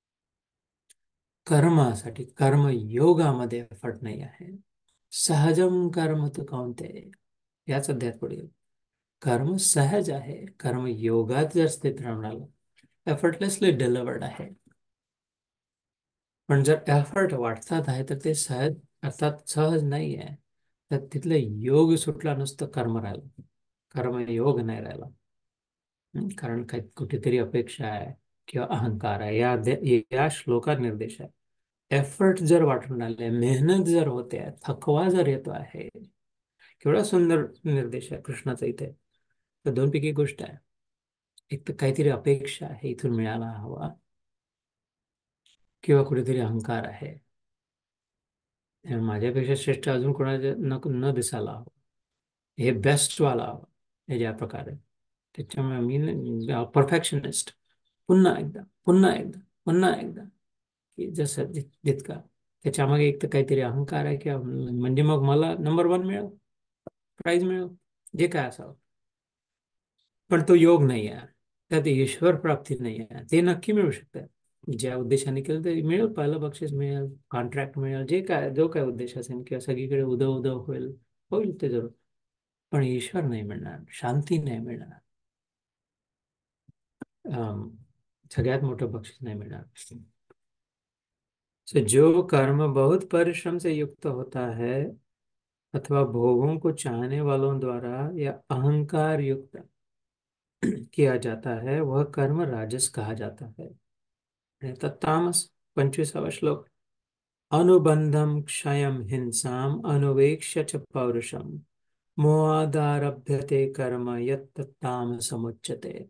कर्मासाठी, कर्मयोगामध्ये एफर्ट नाही आहे. सहजम कर्म तु कौंतेय, याच अध्यात पुढे कर्म सहज आहे. कर्म योगात जर स्थित राहणार, एफर्टलेसली डिलिव्हर्ड आहे. पण जर एफर्ट वाटतात आहे तर ते सहज, अर्थात सहज नाही आहे. तर तिथलं योग सुटला, नुसतं कर्म राहिलं, कर्मयोग नाही राहिला. हं, कारण काही कुठेतरी अपेक्षा आहे किंवा अहंकार आहे. या अध्या- या श्लोकात निर्देश आहे. एफर्ट जर वाटून आले, मेहनत जर होते, थकवा जर येतो आहे, केवढा सुंदर निर्देश आहे कृष्णाचा इथे. तर दोनपैकी गोष्ट आहे, एक तर काहीतरी अपेक्षा आहे, इथून मिळायला हवा, किंवा कुठेतरी अहंकार आहे, माझ्यापेक्षा श्रेष्ठ अजून कोणाच्या न न दिसायला हवं, हे बेस्ट वाला हवं. हे ज्या प्रकारे त्याच्यामुळे मी परफेक्शनिस्ट, पुन्हा एकदा पुन्हा एकदा पुन्हा एकदा, की जसं जित- जितका त्याच्यामागे एक तर काहीतरी अहंकार आहे किंवा म्हणजे मग मला नंबर वन मिळेल, प्राईज मिळेल, जे काय असावं. पण तो योग नाही आहे, त्यात ईश्वर प्राप्ती नाही आहे. ते नक्की मिळू शकतं ज्या उद्देशाने केलं ते मिळेल, पहिलं बक्षीस मिळेल, कॉन्ट्रॅक्ट मिळेल, जे काय जो काय उद्देश असेल किंवा सगळीकडे उदव उदव होईल, होईल ते जरूर. पण ईश्वर नाही मिळणार, शांती नाही मिळणार, अम, सगळ्यात मोठं बक्षीस नहीं मिला। So, जो कर्म बहुत परिश्रम से युक्त होता है अथवा भोगों को चाहने वालों द्वारा या अहंकार युक्त किया जाता है वह कर्म राजस कहा जाता है। नहीं तामस। पंचवीसावा श्लोक। अनुबंधम क्षयम हिंसाम अनुवेक्ष्य च पौरुषम मोहादारभ्यते कर्म यत् तामसमुच्यते।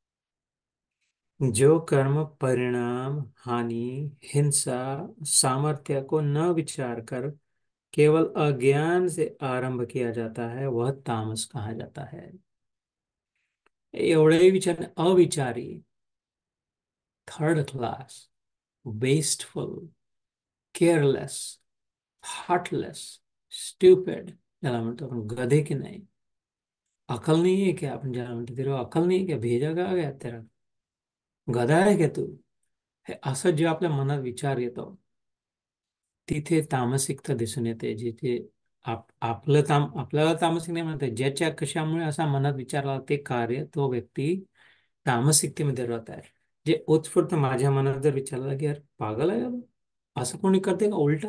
जो कर्म परिणाम, हानि, हिंसा, सामर्थ्य को न विचार कर केवल अज्ञान से आरंभ किया जाता है वह तामस कहा जाता है। एवढे विचार अविचारी, third class, wasteful, careless, heartless, stupid, ज्याला म्हणतो आपण गधे की नाही, अकल नहीं है क्या? आपण ज्याला म्हणतो तेरा अकल नहीं है क्या, भेजा का गया तेरा, गधा आहे का तू? हे असं जे आपल्या मनात विचार येतो तिथे तामसिकता दिसून येते। जिथे आप आपलं ताम आपल्याला तामसिक नाही म्हणते, ज्याच्या कशामुळे असा मनात विचार आला ते कार्य तो व्यक्ती तामसिकतेमध्ये राहत आहे। जे उत्स्फूर्त माझ्या मनात जर विचारला की यार पागल आहे का तू? असं कोणी करते का? उलटा,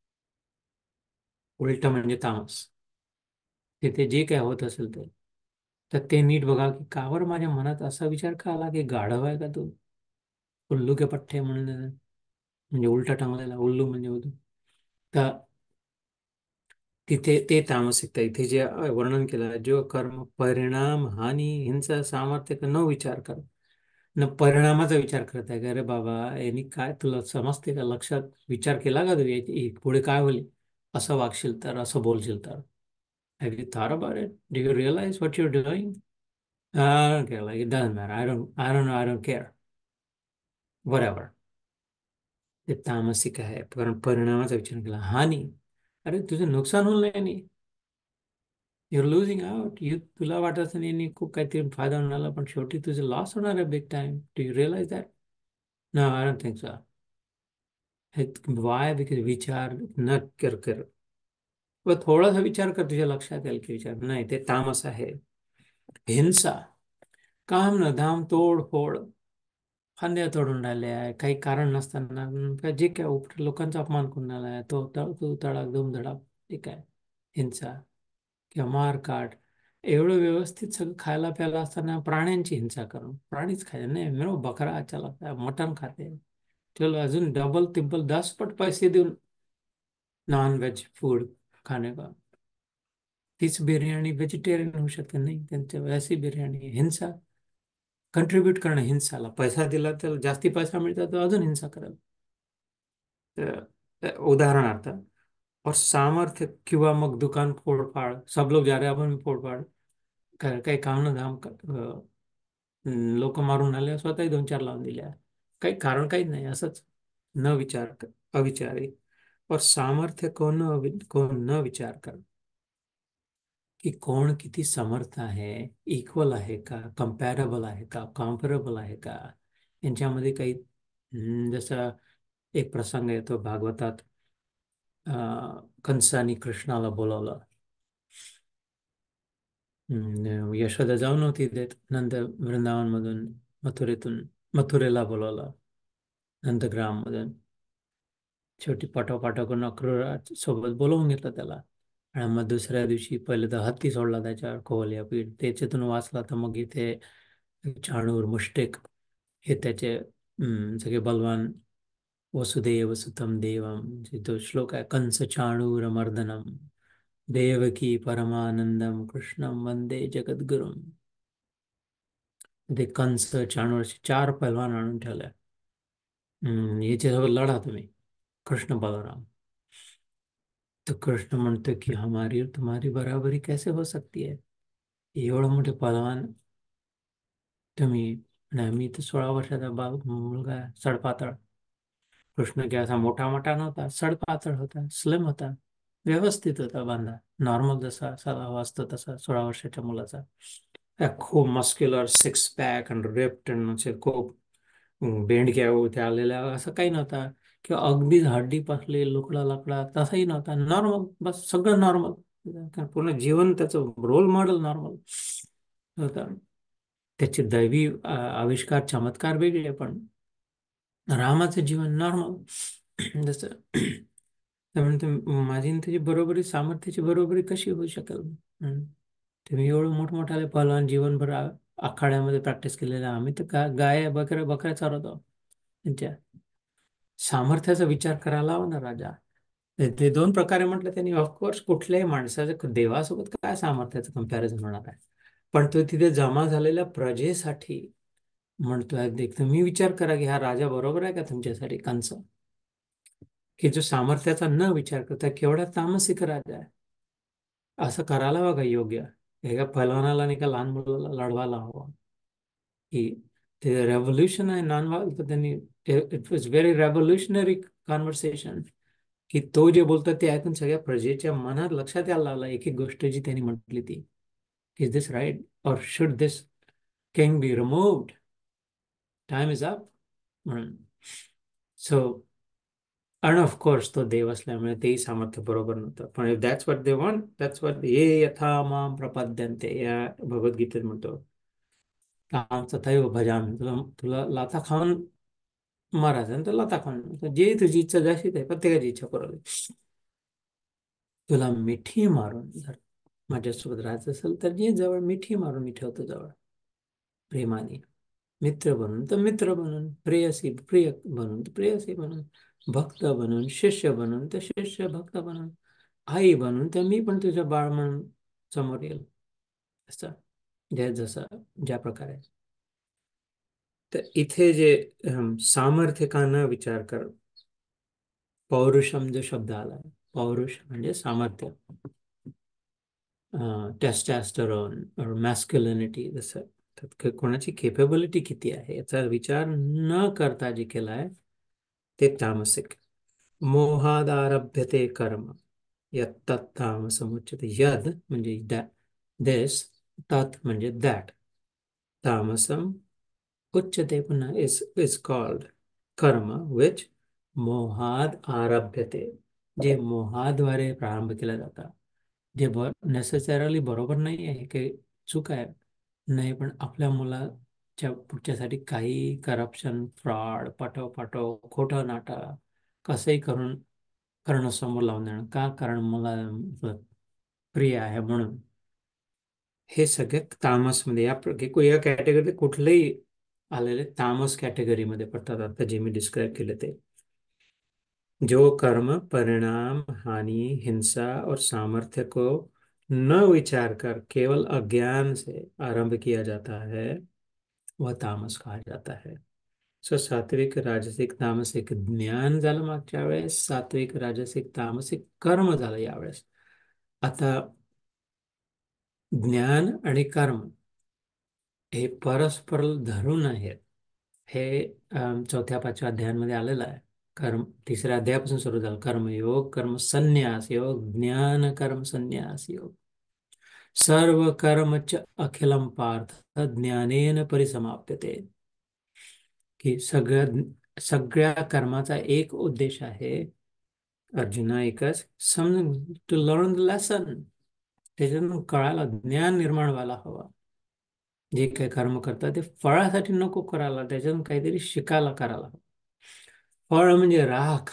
उलटा म्हणजे तामस। तिथे जे काय होत असेल ते तर ते नीट बघा की का बरं माझ्या मनात असा विचार का आला की गाढव आहे का तू, उल्लू के पठ्ठे म्हणून, म्हणजे उलटा टांगलेला उल्लू म्हणजे होतो। तर तिथे ते तामसिकता, इथे जे वर्णन केलं आहे, जो कर्म परिणाम, हानी, हिंसा, सामर्थ्य का न विचार कर, न परिणामाचा विचार करत आहे का अरे बाबा यांनी काय तुला समजते का, लक्षात विचार केला का तू याची- पुढे काय होईल, असं वागशील तर, असं बोलशील तर, have you thought about it, do you realize what you are doing? I don't care, like it doesn't matter, I don't I don't know, I don't care, whatever. ते तामसिक आहे, कारण परिणामाचा विचार केला, हानी, अरे तुझं नुकसान होईल नाही, युअर लुझिंग आउट, यू तुला वाटत नाही खूप काहीतरी फायदा होणार पण शेवटी तुझं लॉस होणार आहे big time, do you realize that? No, I don't think so. Why? Because विचार न कर कर व थोडासा विचार कर, तुझ्या लक्षात येईल की विचार नाही, ते तामस आहे। हिंसा, काम न धाम, तोड फोड, फांद्या तोडून राहिले आहे काही कारण नसताना, अं, काय जे काय उप- लोकांचा अपमान करून राहिला आहे तो, तळ तू तडाक धूम धडाक, ठीक आहे हिंसा किंवा मारकाट। एवढं व्यवस्थित सगळं खायला प्यायला असताना प्राण्यांची हिंसा करून, प्राणीच खायला नाही, मेरो बकरा चला मटण खाते, चलो अजून डबल तिब्बल दस पट पैसे देऊन नॉन वेज फूड खाने का, तीच बिर्याणी व्हेजिटेरियन होऊ शकते नाही, त्यांच्या वैसी बिर्याणी, हिंसा, कंट्रीब्यूट करणं हिंसाला, पैसा दिला तर जास्ती पैसा मिळतात तर अजून हिंसा करेल। तर- तर उदाहरणार्थ, और सामर्थ्य किंवा मग दुकान फोडफाड, सब लोग जा रहे हैं आपण फोडफाड, काय काही काम ना धाम, लोक मारून आले, स्वतःही दोन चार लावून दिल्या, काही कारण काहीच नाही, असंच न विचार कर, अविचारी। और सामर्थ्य को न को न विचार कर की कोण किती समर्थ आहे, इक्वल आहे का, कम्पॅरेबल आहे का, कॉम्परेबल आहे का, यांच्यामध्ये काही, हम्म, जसा एक प्रसंग येतो भागवतात, अं, कंसाने कृष्णाला बोलावलं, हम्म, यशोदा जाऊन होती देत नंद वृंदावनमधून, मथुरेतून, मथुरेला बोलावलं नंदग्राममधून, शेवटी पाठोपाठो करून अक्रूर सोबत बोलवून घेतलं त्याला, आणि मग दुसऱ्या दिवशी पहिले तर हत्ती सोडला त्याच्यावर, कोवल्या पीठ त्याच्यातून वाचला, तर मग इथे चाणूर, मुष्टिक, हे त्याचे हम्म, सगळे बलवान, वसुदेव सुतम देवम, जे तो श्लोक आहे, कंस चाणूर मर्दनम देवकी परमानंदम कृष्णम वंदे जगद्गुरुम। ते कंस, चाणूर असे चार पहलवान आणून ठेवले, हम्म, याच्यासोबत लढा तुम्ही, कृष्ण बलराम। तो कृष्ण म्हणतो की हमारी और तुम्हारी बराबरी कैसे हो सकती है, एवढं मोठे पहलवान तुम्ही, आणि आम्ही तर सोळा वर्षाचा बाल मुलगा आहे, सडपातळ. कृष्ण काय असा मोठा मोठा नव्हता, सडपातळ होता, स्लिम होता, व्यवस्थित होता बांधा, नॉर्मल जसा असायला हवा असतो तसा सोळा वर्षाच्या मुलाचा. त्या खूप मस्क्युलर सिक्स पॅक आणि रिप्ड आणि असे खूप बेंडक्या त्या आलेल्या असं काही नव्हता, किंवा अगदीच हड्डी पासली लुकडा लकडा तसाही नव्हता, नॉर्मल, बस सगळं नॉर्मल. पूर्ण जीवन त्याचं रोल मॉडेल नॉर्मल होता. त्याचे दैवी अ, आविष्कार चमत्कार वेगळे, पण रामाचं जीवन नॉर्मल. जसं त्यामुळे ते- माझी आणि त्याची बरोबरी, सामर्थ्याची बरोबरी कशी होऊ शकेल? हम्म. तुम्ही एवढं मोठमोठाले पहलवान जीवनभर आ- आखाड्यामध्ये प्रॅक्टिस केलेलं आहे. आम्ही तर गा गाय बकऱ्या बकऱ्या चालवतो. त्यांच्या सामर्थ्याचा विचार करायला हवा ना राजा. ते ते दोन प्रकारे म्हटलं त्यांनी, ऑफकोर्स कुठल्याही माणसाचं देवासोबत काय सामर्थ्याचं कम्पॅरिझन होणार आहे. पण तो तिथे जमा झालेल्या प्रजेसाठी म्हणतोय. देख, तुम्ही विचार करा की हा राजा बरोबर आहे का तुमच्यासाठी, कंस, की जो सामर्थ्याचा न विचार करता केवढा तामसिक राजा आहे. असं करायला हवं का योग्य? एका पैलवानाला आणि एका लहान मुलाला लढवायला हवं की? ते रेव्होल्युशन आहे नॉन तर त्यांनी, it was very revolutionary conversation, की तो जे बोलतो ते ऐकून सगळ्या प्रजेच्या मनात लक्षात यायला लागला एक एक गोष्ट जी त्यांनी म्हटली ती. इज दिस राईट, और should this king be removed? Time is up म्हणून. सो, आणि ऑफकोर्स तो देव असल्यामुळे तेही सामर्थ्य बरोबर नव्हतं. पण that's what they want, that's what ये यथा माम प्रपद्यन्ते, या भगवद्गीतेत म्हणतो, तां तथैव भजामि. तुला तुला लाथा खाऊन मारायचं आणि तर लाथा खाऊन, तर जे तुझी इच्छा जशी आहे प्रत्येकाची इच्छा करू दे. तुला मिठी मारून जर माझ्यासोबत राहायचं असेल तर ये जवळ, मिठी मारून मी ठेवतो जवळ, प्रेमाने. मित्र बनून तर मित्र बनून, प्रेयसी प्रिय बनून तर प्रेयसी बनून, भक्त बनून, शिष्य बनून तर शिष्य भक्त बनून, आई बनून तर मी पण तुझं बाळ म्हणून समोर येईल. असं ज्या जसं ज्या प्रकारे. तर इथे जे अम, सामर्थ्य का न विचार कर, पौरुषम जो शब्द आला, पौरुष म्हणजे सामर्थ्य, टेस्टॅस्टरॉन मॅस्क्युलिनिटी, जसं त्यात क- कोणाची केपेबिलिटी किती आहे याचा विचार न करता जे केलं आहे ते तामसिक. मोहादारभ्यते कर्म यत्तत् तामसमुच्यते. यद म्हणजे दिस, तत् म्हणजे दॅट, तामसम उच्यते पुन्हा, इज इज कॉल्ड कर्म विच मोहाद आरभ्यते, जे मोहाद्वारे प्रारंभ केलं जातं. जे बर नेसेसरली बरोबर नाही आहे, काही चूक आहे नाही, पण आपल्या मुलाच्या पुढच्यासाठी काही करप्शन, फ्रॉड, पाठव पाठव, खोटं नाटं कसंही करून करणं समोर लावून देणं, का? कारण मला प्रिय आहे म्हणून. हे सगळे तामसमध्ये, या प्र- या कॅटेगरीत कुठलेही आलेले तामस कॅटेगरीमध्ये पडतात. आता जे मी डिस्क्राइब केले ते, जो कर्म परिणाम, हानि, हिंसा और सामर्थ्य को न विचार कर केवल अज्ञान से आरंभ किया जाता है, वह तामस कहा जाता है. सो सात्विक, राजसिक, तामसिक ज्ञान झालं मागच्या वेळेस, सात्विक, राजसिक, तामसिक कर्म झालं यावेळेस. आता ज्ञान आणि कर्म हे परस्पर धरून आहेत. हे अम, चौथ्या पाचव्या अध्यायांमध्ये आलेलं आहे. कर्म तिसऱ्या अध्यायापासून सुरू झालं, कर्मयोग, कर्म संन्यास योग, ज्ञान कर्म संन्यास योग. सर्व कर्म च अखिलम पार्थ ज्ञानेन परिसमाप्यते. की सगळ्या सगळ्या कर्माचा एक उद्देश आहे, अर्जुना, एकच, समजून, टू लर्न द लेसन. त्याच्यातून कळायला, ज्ञान निर्माण व्हायला हवं. जे काही कर्म करतात ते फळासाठी नको करायला, त्याच्यातून काहीतरी शिकायला करायला हवं. फळ म्हणजे राख.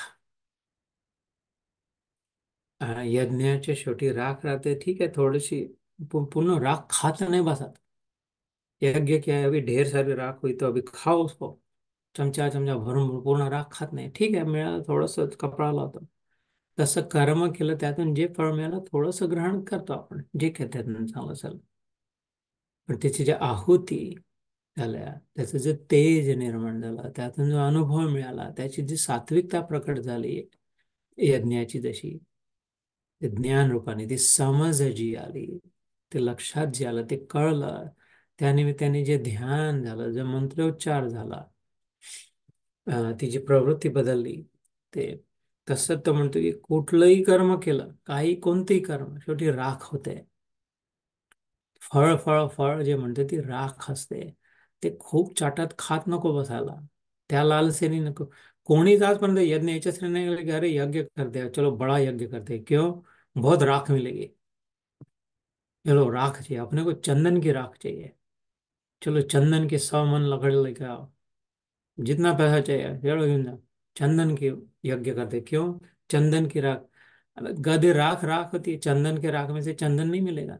अं, यज्ञाच्या शेवटी राख राहते, ठीक आहे, थोडीशी, पु- पूर्ण राख खात नाही बसत. यज्ञ क्या है, अभी ढेर सारी राख हुई तो अभी खाओ उसको, चमचा चमचा भरून भरून, पूर्ण राख खात नाही. ठीक आहे, मिळालं थोडंसं कपडा लावतो. तसं कर्म केलं, त्यातून जे फळ मिळालं थोडंसं ग्रहण करतो आपण, जे काही त्यातून चांगलं असेल. पण त्याची जी आहुती झाल्या, त्याचं जे तेज निर्माण झालं, त्यातून जो अनुभव मिळाला, त्याची जी सात्विकता प्रकट झाली यज्ञाची, जशी ज्ञान रूपाने ती समज जी आली, ते लक्षात जे आलं ते कळलं, त्यानिमित्ताने जे ध्यान झालं, जे मंत्रोच्चार झाला, अं, तिची प्रवृत्ती बदलली. ते तसं तर म्हणतो की कुठलंही कर्म केलं, काही कोणतेही कर्म, शेवटी राख होते. फळ फळ फळ जे म्हणते ती राख असते. ते खूप चाटत खात नको बसायला, त्या लालसेनी नको. कोणीच आजपर्यंत यज्ञ याच्यासाठी नाही केलं की अरे यज्ञ करते हैं, चलो बड़ा यज्ञ करते हैं, क्यों, बहुत राख मिलेगी, चलो राख चाहिए, अपने को चंदन की राख चाहिए, चलो चंदन के सौ मन लकड़ लेके आओ, जितना पैसा चाहिए चलो घेऊन जा, चंदन की यज्ञ करते, क्यों, चंदन की राख। अबे गधे, राख राख होती है, चंदन के राख में से चंदन नहीं मिलेगा,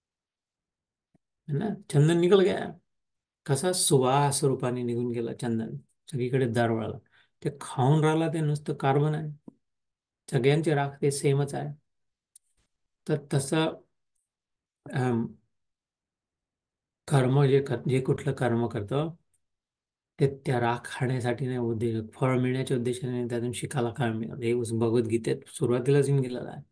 है ना। चंदन निकल गया, कसा सुवास रूपाने निघून गेला चंदन, सगळीकडे दरवळला. ते खाऊन राहिला ते नुसतं कार्बन आहे, सगळ्यांचे राख ते सेमच आहे. तर तसं अम, कर्म जे कर जे कुठलं कर्म करतो ते त्या राख खाण्यासाठी नाही, उद्देश फळ मिळण्याच्या उद्देशाने नाही, त्यातून शिकायला काय मिळेल हे उस- भगवद्गीतेत सुरुवातीलाच येऊन गेलेलं आहे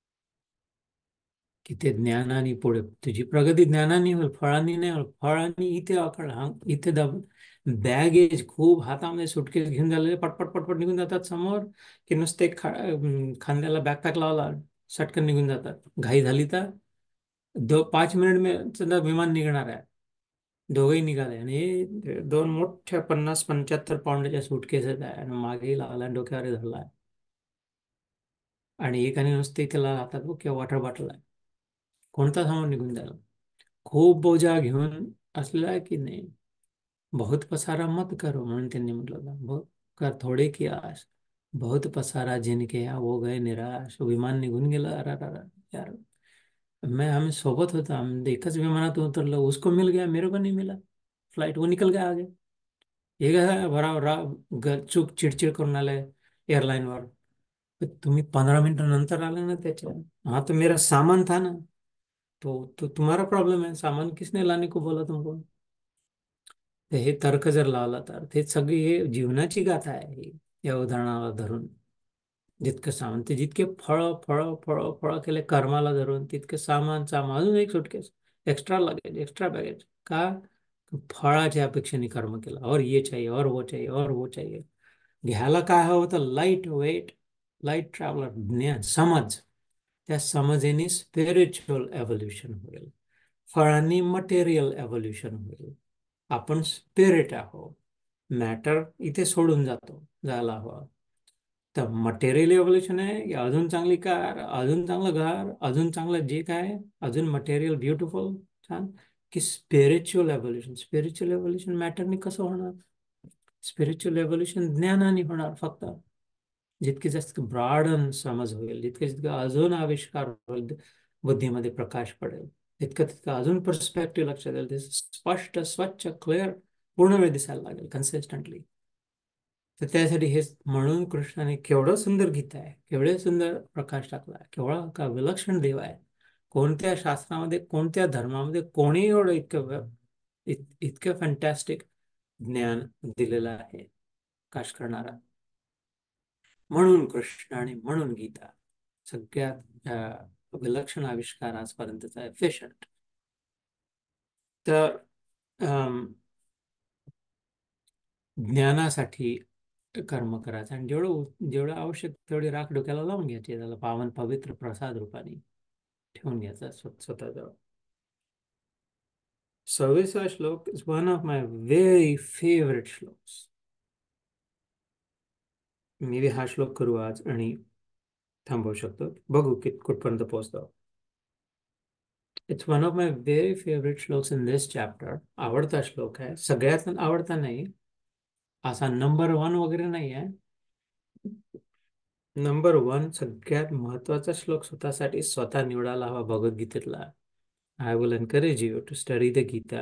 की ते ज्ञानाने पुढे तुझी प्रगती ज्ञानाने होईल, फळांनी नाही होईल. फळांनी इथे अकळ हा इथे दब बॅगेज खूप हातामध्ये सुटकेस घेऊन झालेले पटपट पटपट निघून जातात समोर, की नुसते खा अं, खांद्याला बॅकपॅक लावला सटकन निघून जातात. घाई झाली तर दो पाच मिनिट में समजा विमान निघणार आहे, दोघेही निघाले आणि हे दोन मोठ्या पन्नास पंच्याहत्तर पाऊंडच्या सुटकेसेस आहे आणि मागे लागला डोक्यावर धरला आहे, आणि एकाने नुसते त्याला हातात बघ किंवा वॉटर बॉटल आहे. कोणता सामान निघून जायला, खूप बोजा घेऊन असलेला आहे की नाही. बहुत पसारा मत करो म्हणून त्यांनी म्हटलं होतं, बहुत कर थोडे की आश, बहुत पसारा जिनके यहाँ वो गए निराश. विमान निघून गेलं, अरे अरे यार, मैं हम सोबत होता, हम एकच विमानात उतरलो, उसको मिल गया मेरे को नहीं मिला, फ्लाइट वो निकल गया आगे. हे काय भरा रा ग- चूक चिडचिड करून आलाय एअरलाईनवर. तुम्ही पंद्रह मिनट नंतर आले ना त्याच्या, हाँ तो मेरा सामान था ना, तो तो तुम्हारा प्रॉब्लम है, सामान किसने लाने को बोला तुमको. तर हे तर्क जर लावला तर ते सगळी हे जीवनाची गाथा आहे ही, या उदाहरणाला धरून. जितकं सामान ते जितके फळ फळ फळ फळ केले कर्माला धरून, तितके सामान सामान अजून एक suitcase, extra luggage, extra baggage का, फळाच्या अपेक्षेने कर्म केलं, और ये चाहिए और वो चाहिए और वो चाहिए. घ्यायला काय हवं होतं, लाईट वेट, लाईट ट्रॅव्हलर, ज्ञान, समज. त्या समजेने स्पिरिच्युअल एव्होल्युशन होईल, फळांनी मटेरियल एव्होल्युशन होईल. आपण स्पिरिट आहोत, मॅटर इथे सोडून जातो, जायला हवा. तर मटेरियल एव्होल्युशन आहे की अजून चांगली कार, अजून चांगलं घर, अजून चांगलं जे काय, अजून मटेरियल ब्युटिफुल छान, की स्पिरिच्युअल एव्होल्युशन. स्पिरिच्युअल एव्होल्युशन मॅटरने कसं होणार, स्पिरिच्युअल एव्होल्युशन ज्ञानाने होणार फक्त. जितके जास्त ब्रॉडन समज होईल, जितके जितकं अजून आविष्कार होईल, बुद्धीमध्ये प्रकाश पडेल, तितकं तितकं अजून पर्स्पेक्टिव्ह लक्षात येईल, ते स्पष्ट स्वच्छ क्लिअर पूर्ण वेळ दिसायला लागेल कन्सिस्टंटली. तर त्यासाठी हे म्हणून कृष्णाने केवढं सुंदर गीता आहे, केवढे सुंदर प्रकाश टाकला, केवढा का विलक्षण देव आहे. कोणत्या शास्त्रामध्ये, कोणत्या धर्मामध्ये कोणी एवढं इतकं व- इत, इतकं फॅन्टॅस्टिक ज्ञान दिलेलं आहे, प्रकाश करणारा. म्हणून कृष्ण आणि म्हणून गीता सगळ्यात अं, विलक्षण आविष्कार आजपर्यंतचा एफिशियंट. तर अं, ज्ञानासाठी कर्म करायचं, आणि जेवढं जेवढं आवश्यक तेवढी राख डोक्याला लावून घ्यायची, त्याला पावन पवित्र प्रसाद रूपाने ठेवून घ्यायचा स्वतः स्वतःजवळ. सव्वीसवा श्लोक is one of my very favourite श्लोक्स. मी बी हा श्लोक करू आज आणि थांबवू शकतो, बघू कित कुठपर्यंत पोहोचतो. It's one of my very favourite श्लोक्स इन दिस चॅप्टर. आवडता श्लोक आहे, सगळ्यात आवडता नाही, असा नंबर वन वगैरे नाही आहे, नंबर वन सगळ्यात महत्वाचा श्लोक स्वतःसाठी स्वतः निवडायला हवा भगवद्गीतेतला. I will encourage you to study the Gita,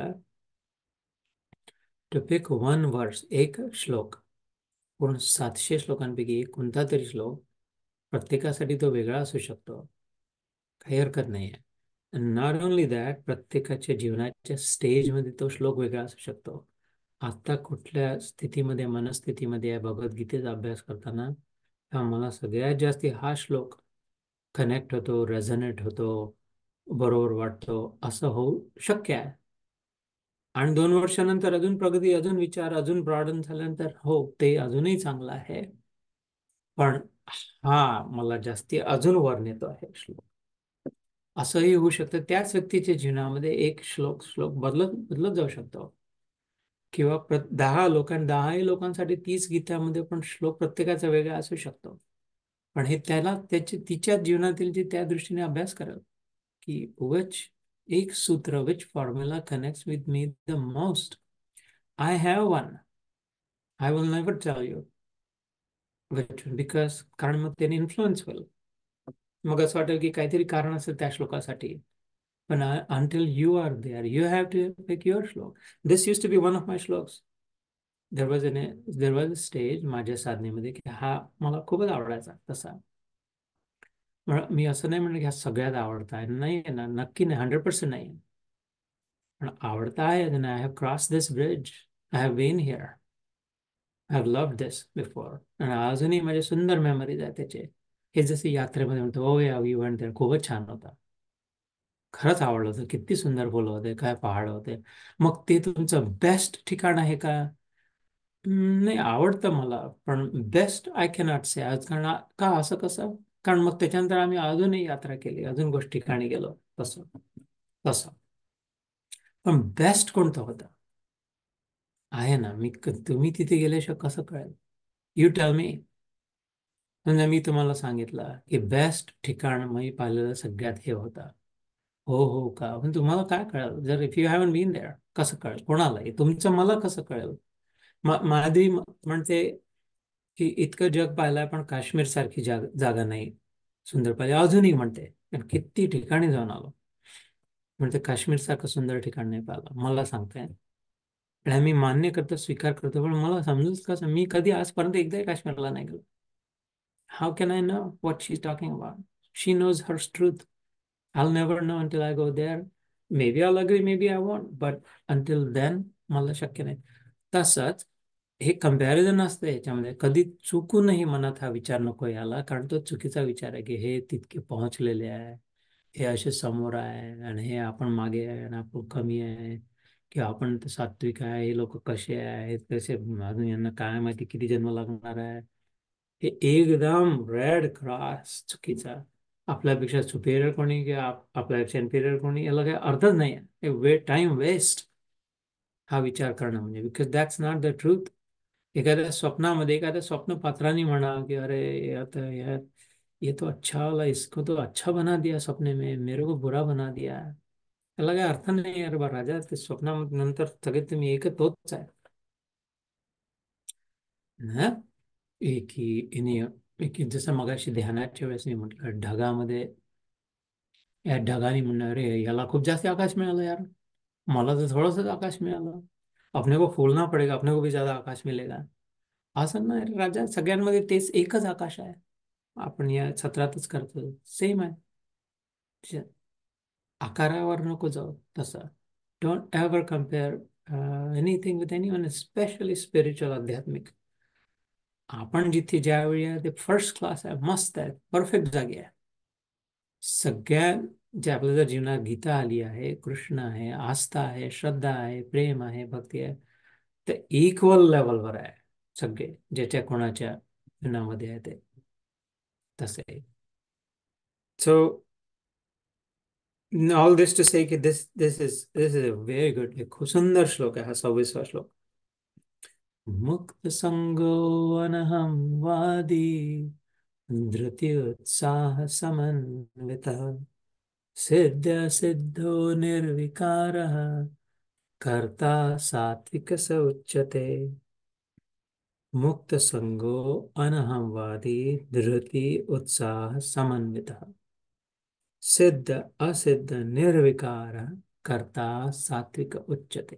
to pick one verse, एक श्लोक. पूर्ण सातशे श्लोकांपैकी एक कोणता तरी श्लोक, प्रत्येकासाठी तो वेगळा असू शकतो, काही हरकत नाही आहे. नॉट ओनली दॅट, प्रत्येकाच्या जीवनाच्या स्टेजमध्ये तो श्लोक वेगळा असू शकतो. आता कुठल्या स्थितीमध्ये, मनस्थितीमध्ये आहे भगवद्गीतेचा अभ्यास करताना, तेव्हा मला सगळ्यात जास्ती हा श्लोक कनेक्ट होतो, रेझोनेट होतो, बरोबर वाटतो असं होऊ शक्य आहे. आणि दोन वर्षानंतर अजून प्रगती, अजून विचार, अजून ब्रॉडन झाल्यानंतर हो ते अजूनही चांगलं आहे. पण हा मला जास्ती अजून वर नेतो आहे श्लोक, असंही होऊ शकतं. त्याच व्यक्तीच्या जीवनामध्ये एक श्लोक श्लोक बदलत बदलत जाऊ शकतो. किंवा प्र दहा लोकां दहाही लोकांसाठी तीस गीतामध्ये पण श्लोक प्रत्येकाचा वेगळा असू शकतो. पण हे त्याला त्याची तिच्या जीवनातील जे त्या दृष्टीने अभ्यास करेल की विच एक सूत्र, which formula connects with me the most. I have one, I will never tell you which, because कारण मग त्याने इन्फ्लुएन्स होईल. मग असं वाटेल की काहीतरी कारण असेल त्या श्लोकासाठी. पण until you are there you have to pick your श्लोक. This use to be one of my श्लोक्स. There was an there was a stage माझ्या साधनेमध्ये की हा मला खूपच आवडायचा तसा. मी असं नाही म्हणलं की हा सगळ्यात आवडता आहे, नाही आहे ना, नक्की नाही, हंड्रेड पर्सेंट नाही. पण आवडता आहे. I have cross this bridge, I have been here, I have loved this before. आणि अजूनही माझे सुंदर मेमरीज आहे त्याचे. हे जसे यात्रेमध्ये म्हणतो ओ या वी वेंट देअर, खूपच छान होता, खरंच आवडलं होतं, किती सुंदर फुलं होते, काय पहाड होते. मग ते तुमचं बेस्ट ठिकाण आहे का? हम्म, नाही, आवडतं मला, पण बेस्ट आय कॅनॉट से. आज कारण का असं कसं? कारण मग त्याच्यानंतर आम्ही अजूनही यात्रा केली, अजून गोष्टी ठिकाणी गेलो, तसं तसं. पण बेस्ट कोणतं होतं आहे ना, मी तुम्ही तिथे गेल्याशिवाय कसं कळेल? You tell me. म्हणजे मी तुम्हाला सांगितलं की बेस्ट ठिकाण मी पाहिलेलं सगळ्यात हे होतं. हो हो का? पण तुम्हाला काय कळेल जर if you haven't been there? कसं कळेल कोणालाही? तुमचं मला कसं कळेल? मा माधवी म्हणते की इतकं जग पाहिलंय पण काश्मीर सारखी जाग जागा नाही सुंदर पाहिजे, अजूनही म्हणते. पण किती ठिकाणी जाऊन आलो, म्हणजे काश्मीर सारखं सुंदर ठिकाण नाही पाहिलं मला सांगताय. आणि मी मान्य करतो, स्वीकार करतो, पण मला समजूच कसं? मी कधी आजपर्यंत एकदाही काश्मीरला नाही गेलो. How can I know what she is talking about? She knows hers truth. I'll never know until I go there. Maybe I'll agree, maybe I won't, but until then मला शक्य नाही. तसंच हे कम्पॅरिझन असतं याच्यामध्ये. कधी चुकूनही मनात हा विचार नको यायला, कारण तो चुकीचा विचार आहे की हे तितके पोहोचलेले आहे, हे असे समोर आहे आणि हे आपण मागे आहे आणि आपण कमी आहे, किंवा आपण तर सात्विक आहे, हे लोक कसे आहेत, कसे अजून यांना काय माहिती किती जन्म लागणार आहे. हे एकदम रेड क्रॉस चुकीचा. आपल्यापेक्षा सुपेरियर कोणी किंवा आप- आपल्यापेक्षा इन्फिरियर कोणी, याला काही अर्थच नाही आहे. वे टाइम वेस्ट हा विचार करणं म्हणजे, because that's not the truth. एखाद्या स्वप्नामध्ये एखाद्या स्वप्न पात्राने म्हणा की अरे आता यार ये तो अच्छा वाला, इसको तो अच्छा बना दिया सपने में, मेरे को बुरा बना दिया. त्याला काही अर्थ नाही यार बा राजा. ते स्वप्नानंतर सगळे तुम्ही एकच तोच आहे ना. एक ही इनी एक जसं मगाशी ध्यानाच्या वेळेस मी म्हटलं, ढगामध्ये या ढगाने म्हणणार अरे याला खूप जास्त आकाश मिळालं यार, मला तर थोडंसंच आकाश मिळालं. अपने को फूलना पडेगा, अपने को भी ज्यादा आकाश मिलेगा. असं नाही रे राजा, सगळ्यांमध्ये तेच एकच आकाश आहे. आपण या छत्रातच करतो सेम आहे. श- आकारावर नको जाऊ तसं. Don't ever compare anything with any one, specially spiritual, आध्यात्मिक. आपण जिथे ज्यावेळी आहे ते फर्स्ट क्लास आहे, मस्त आहे, परफेक्ट जागी आहे. सगळ्या जे आपल्या जर जीवनात गीता आली आहे, कृष्ण आहे, आस्था आहे, श्रद्धा आहे, प्रेम आहे, भक्ती आहे, ते इक्वल लेवलवर आहे सगळे, ज्याच्या कोणाच्या जीवनामध्ये आहे ते तसे. So all this to say की this this is this is a very good, एक खूप सुंदर श्लोक आहे हा सव्वीसवा श्लोक. मुक्त संगो अनहम वादी, धृत्युत्साह समन्वितः, सिद्ध सिद्धो निर्विकारः, कर्ता सात्विक स उच्यते. मुक्त संगो अनहंवादी, धृति उत्साह समन्वितः, सिद्ध असिद्ध निर्विकार, कर्ता सात्विक उच्यते.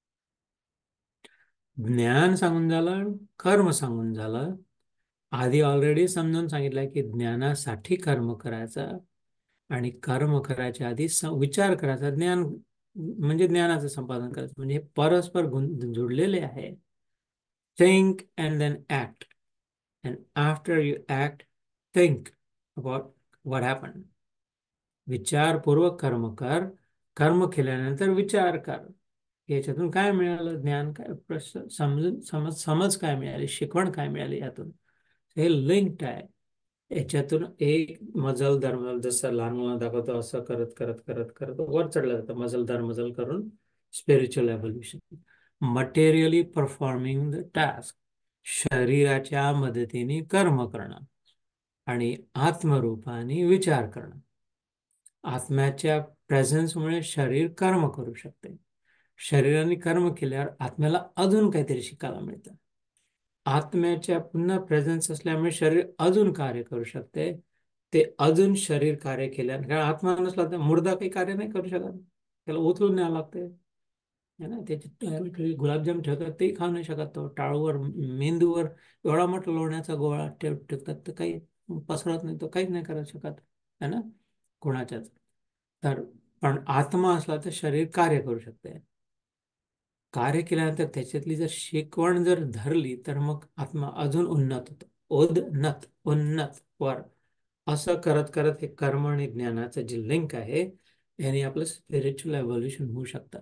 ज्ञान सांगून झालं, कर्म सांगून झालं. आधी ऑलरेडी समजून सांगितलंय की ज्ञानासाठी कर्म करायचा आणि कर्म करायच्या आधी स- विचार करायचा. ज्ञान म्हणजे ज्ञानाचं संपादन करायचं, म्हणजे हे परस्पर गुं- जुडलेले आहे. Think and then act, and after you act, think about what happen. विचारपूर्वक कर्म कर, कर्म केल्यानंतर विचार कर. याच्यातून काय मिळालं? ज्ञान काय? प्रश्न समजून समज समज काय मिळाली? शिकवण काय मिळाली यातून? हे लिंक्ड आहे. याच्यातून एक मजल दर मजल, जसं लहान मुलांना दाखवतो असं करत करत करत करत वर चढलं जातं, मजल दर मजल करून. Spiritual evolution, materially performing the task, शरीराच्या मदतीने कर्म करणं आणि आत्मरूपाने विचार करणं. आत्म्याच्या प्रेझेन्समुळे शरीर कर्म करू शकते. शरीराने कर्म केल्यावर आत्म्याला अजून काहीतरी शिकायला मिळतं. आत्म्याच्या पुन्हा प्रेझेन्स असल्यामुळे शरीर अजून कार्य करू शकते. ते अजून शरीर कार्य केल्याने, कारण आत्मा नसला तर मुर्दा काही कार्य नाही करू शकत. त्याला उचलून न्यावं लागते, है ना. त्याचे गुलाबजाम ठेवतात तेही खाऊ नाही शकत. तो टाळूवर, मेंदूवर एवढा मोठा लोण्याचा गोळा ठेव ठेवतात तर काही पसरत नाही, तो काहीच नाही करू शकत, है ना, कोणाच्याच. तर पण आत्मा असला तर शरीर कार्य करू शकते. कार्य केल्यानंतर त्याच्यातली जर शिकवण जर धरली तर मग आत्मा अजून उन्नत होतो. उन्नत उन्नत वर असं करत करत हे कर्म आणि ज्ञानाचं जे लिंक आहे याने आपलं स्पिरिच्युअल एव्होल्युशन होऊ शकतं.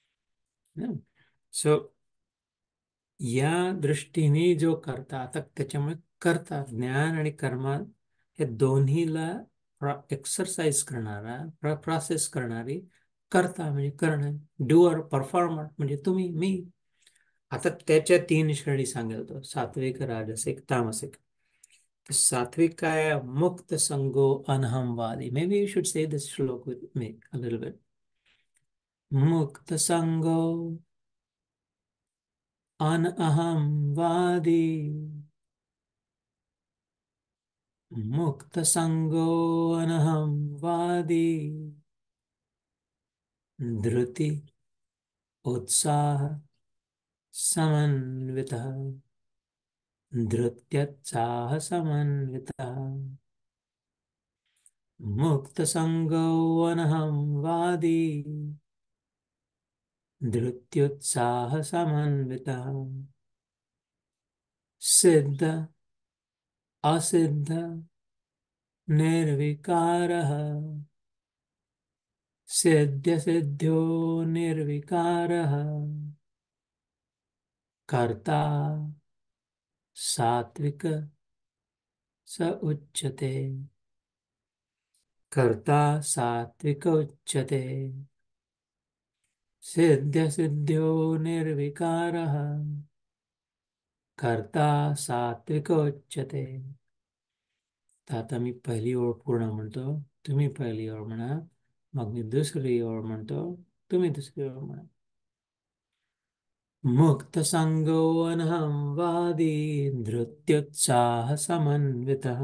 सो या दृष्टीने जो करता, आता त्याच्यामुळे करता, ज्ञान आणि कर्म हे दोन्हीला एक्सरसाइज करणारा, प्रोसेस करणारी करता म्हणजे करणं, डुअर, परफॉर्मर म्हणजे तुम्ही, मी. आता त्याच्या तीन श्रेणी सांगेल तो, सात्विक, राजसिक, तामसिक. सात्विक काय? मुक्त संगो अनहमवादी. May be you should say this shloka with me a little bit. मुक्त संगो अनअहमवादी, मुक्त संगो अनहमवादी, धृति उत्साह समन्वितः, धृत्युत्साह समन्वितः, मुक्त संगो अनहमवादी, धृत्युत्साह समन्वितः, सिद्ध असिद्ध निर्विकारः, सिद्ध सिद्ध्यो निर्विकारः, कर्ता सात्विक स उच्यते, कर्ता सात्विक उच्यते, सिद्ध सिद्ध्यो निर्विकारः, कर्ता सात्विक उच्यते. तर आता मी पहिली ओळ पूर्ण म्हणतो, तुम्ही पहिली ओळ म्हणा, मग मी दुसरी ओळ म्हणतो, तुम्ही दुसरी ओळ म्हणा. मुक्त संगो अनहमवादी, धृत्युत्साह समन्वितः,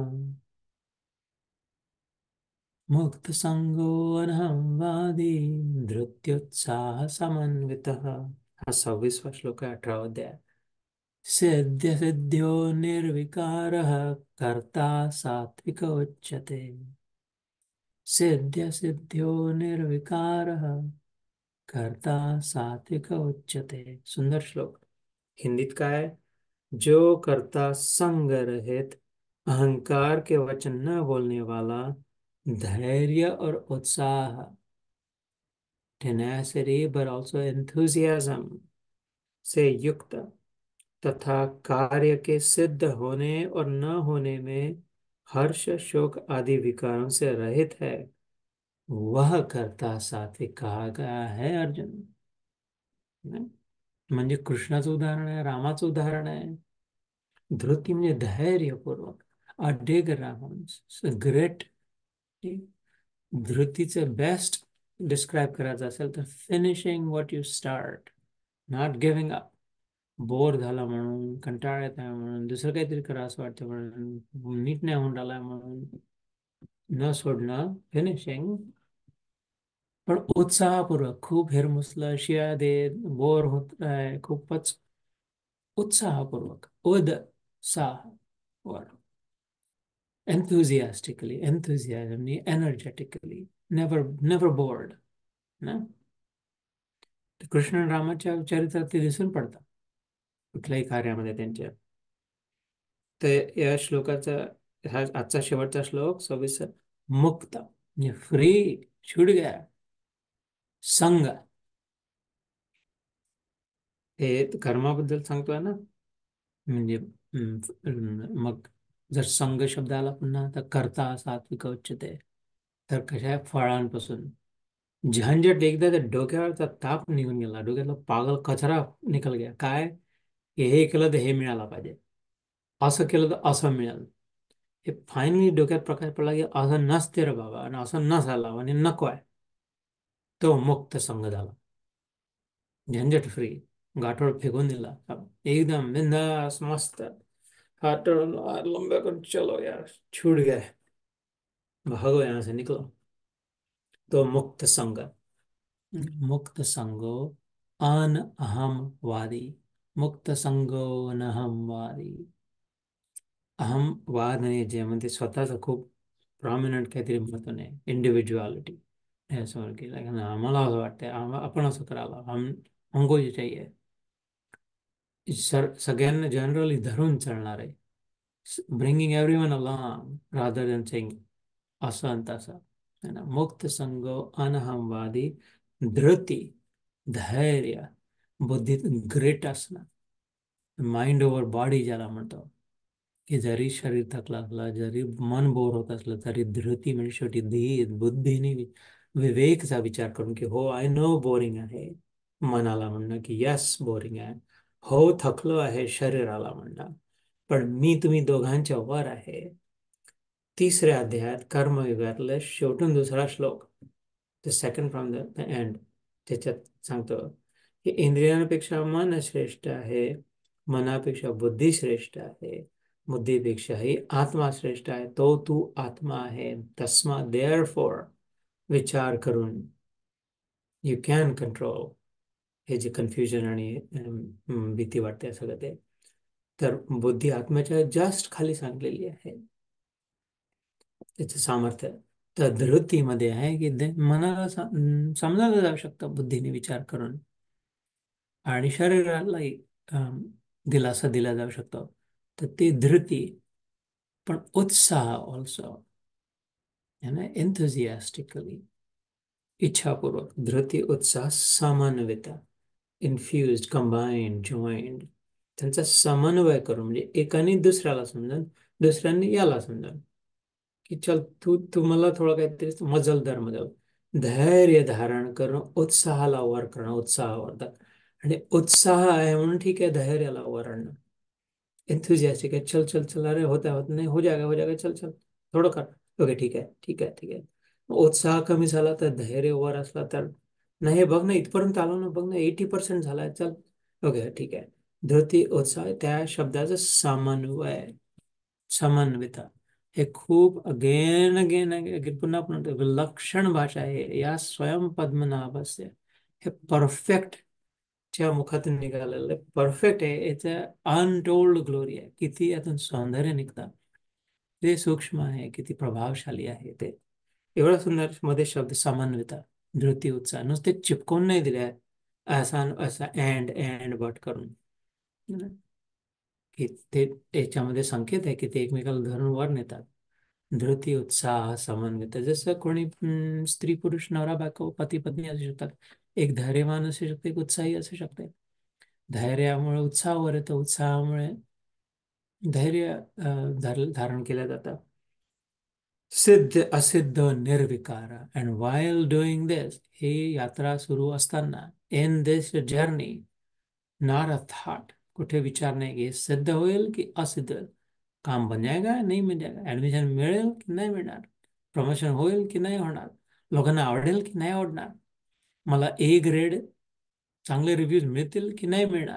मुक्त संगो अनहमवादी, धृत्युत्साह समन्वितः. हा सव्वीसवा श्लोक आहे अठरावा अध्याय. सिद्ध सिद्ध्यो निर्विकारः, कर्ता सात्विक उच्यते, सिद्ध सिद्ध्यो निर्विकारः, कर्ता सात्विक उच्यते. सुंदर श्लोक. हिंदीत काय? जो कर्ता संग रहित, अहंकार के वचन न बोलने वाला, धैर्य और उत्साह, टेनेसिटी but also enthusiasm से युक्त, तथा कार्य के सिद्ध होने और न होने में हर्ष शोक आदि विकारों से रहित है, वह कर्ता सात्विक कहा गया है अर्जुन. म्हणजे कृष्णाचं उदाहरण आहे, रामाचं उदाहरण आहे. धृती म्हणजे धैर्यपूर्वक, अडिग राहून, ग्रेट. धृतीचं बेस्ट डिस्क्राईब करायचं असेल तर finishing what you start, not giving up. Bore झाला म्हणून, कंटाळा येत आहे म्हणून, दुसरं काहीतरी करा असं वाटतं म्हणून, नीट नाही होऊन राहिला म्हणून न सोडणं, फिनिशिंग. पण उत्साहपूर्वक, खूप हेरमुसलं, शिया देत, बोर होत आहे, खूपच उत्साहपूर्वक, उत्साह वर, enthusiastically, enthusiasm, energetically, never never bored ना. कृष्ण आणि रामाच्या चरित्रात ते दिसून पडतात कुठल्याही कार्यामध्ये त्यांच्या. तर या श्लोकाचा, हा आजचा शेवटचा श्लोक सव्वीस, मुक्त. म्हणजे फ्री, छूट गया. संग, हे कर्माबद्दल सांगतोय ना. म्हणजे हम्म, हम्म, मग जर संघ शब्द आला पुन्हा तर कर्ता सात्विक उच्यते. तर कशा आहे, फळांपासून झंझट, एकदा त्या डोक्यावरचा ताप निघून गेला, डोक्यातला पागल कचरा निघाल गया. काय, हे हे केलं तर हे मिळालं पाहिजे, असं केलं तर असं मिळालं. हे फायनली डोक्यात प्रकाश पडला की असं नसते रे बाबा, आणि असं नसायला आणि नको आहे. तो मुक्त संघ झाला, झंझट फ्री. गाठोड फेकून दिला, एकदम बिंदास मस्त हाथ लंबे कर, चलो यार छूट गए, भागो यहाँ से, निकलो. तो मुक्त संग, मुक्त संगो अन अहम वादी, मुक्त संगो अनहम वादी. अहम वाद नाही, जे म्हणते स्वतःच खूप प्रॉमिनंट काहीतरी महत्व नाही, इंडिव्हिज्युअलिटी. हे असं म्हणून की like, ना, मला असं वाटतंय, आम- आपण असं करायला, हम हमको ये चाहिए. सर सगळ्यांना जनरली धरून चालणार आहे, bringing everyone along rather than saying असं आणि तसं, है ना. मुक्त संग अनहमवादी, धृती, धैर्य, बुद्धीत ग्रेट असणं, माइंड ओव्हर बॉडी ज्याला म्हणतो. की जरी शरीर थकलं असलं, जरी मन बोर होत असलं, तरी धृती म्हणजे शेवटी धी बुद्धीने वि- विवेकचा विचार करून की हो, आय नो बोरिंग आहे, मनाला म्हणणं की यस बोरिंग आहे, हो थकलो आहे शरीराला म्हणणं, पण मी तुम्ही दोघांच्या वर आहे. तिसऱ्या अध्यायात कर्मयुगातलं शेवटून दुसरा श्लोक, the second from the end, त्याच्यात सांगतो की इंद्रियांपेक्षा मन श्रेष्ठ आहे, मनापेक्षा बुद्धी श्रेष्ठ आहे, बुद्धीपेक्षाही आत्मा श्रेष्ठ आहे. तो तू आत्मा आहे. तस्मा देअर फोर, विचार करून यू कॅन कंट्रोल. हे जे कन्फ्युजन आणि अम, भीती वाटते सगळं ते, तर बुद्धी आत्म्याच्या जस्ट खाली सांगलेली आहे. त्याचं सामर्थ्य तर धृतीमध्ये आहे की ते मनाला सम- समजायला जाऊ शकतं बुद्धीने विचार करून, आणि शरीरालाही अम, दिलासा दिला जाऊ शकतो. तर ते धृती, पण उत्साह ऑल्सो, है ना, एन्थुझियास्टिकली, इच्छापूर्वक. धृती, उत्साह, समन्विता, इन्फ्युज, कंबाईंड, जॉईंड, त्यांचा समन्वय करून, म्हणजे एकाने दुसऱ्याला समजून, दुसऱ्यांनी याला समजून की चल तू तुम्हाला थोडं काहीतरी मजलदार मजल, धैर्य धारण करणं, उत्साहाला वर करणं, उत्साहावर. आणि उत्साह आहे म्हणून ठीक आहे, धैर्याला वर आणणं, एंथुजियास्टिक आहे, चल चल चल, अरे होता होत नाही, हो जाएगा हो जाएगा, चल चल थोडं कर, ओके ठीक आहे ठीक आहे ठीक आहे. उत्साह कमी झाला तर धैर्य वर असला तर, नाही हे बघ ना, इथपर्यंत आलो ना, बघ ना एटी पर्सेंट झालाय, चल ओके ठीक आहे. धृती, उत्साह, त्या शब्दाचा समन्वय, समन्विता, हे खूप अगेन अगेन अगेन पुन्हा पुन्हा म्हणतो, विलक्षण भाषा आहे या स्वयं पद्मनाभस्य. हे परफेक्ट च्या मुखातून निघालेलं परफेक्ट आहे, याचं अनटोल्ड ग्लोरी आहे, किती यातून सौंदर्य निघतं, ते सूक्ष्म आहे, किती प्रभावशाली आहे ते. एवढा सुंदर मध्ये शब्द समन्विता, धृती, उत्साह नुसते चिपकून नाही दिले आहे, असा असा अँड अँड बट करून, की ते याच्यामध्ये संकेत आहे की ते एकमेकाला धरून वर नेतात. धृती, उत्साह, समन्वित, जसं कोणी हम्म, स्त्री पुरुष, नवरा बायको, पती पत्नी असू शकतात. एक धैर्यवान असू शकते, एक उत्साही असू शकते. धैर्यामुळे उत्साहावर येतं, उत्साहामुळे धैर्य अं, धार- धारण केलं जातं. सिद्ध, असिद्ध, निर्विकार. अँड वाईल डुईंग दिस, ही यात्रा सुरू असताना, in this journey, not a thought, कुठे विचार नाही की हे सिद्ध होईल की असिद्ध होईल, काम बन जाएगा नहीं मिल जाएगा, ऍडमिशन मिळेल की नाही मिळणार, प्रमोशन होईल की नाही होणार, लोकांना आवडेल की नाही आवडणार, मला ए ग्रेड चांगले रिव्ह्यूज मिळतील की नाही मिळणार,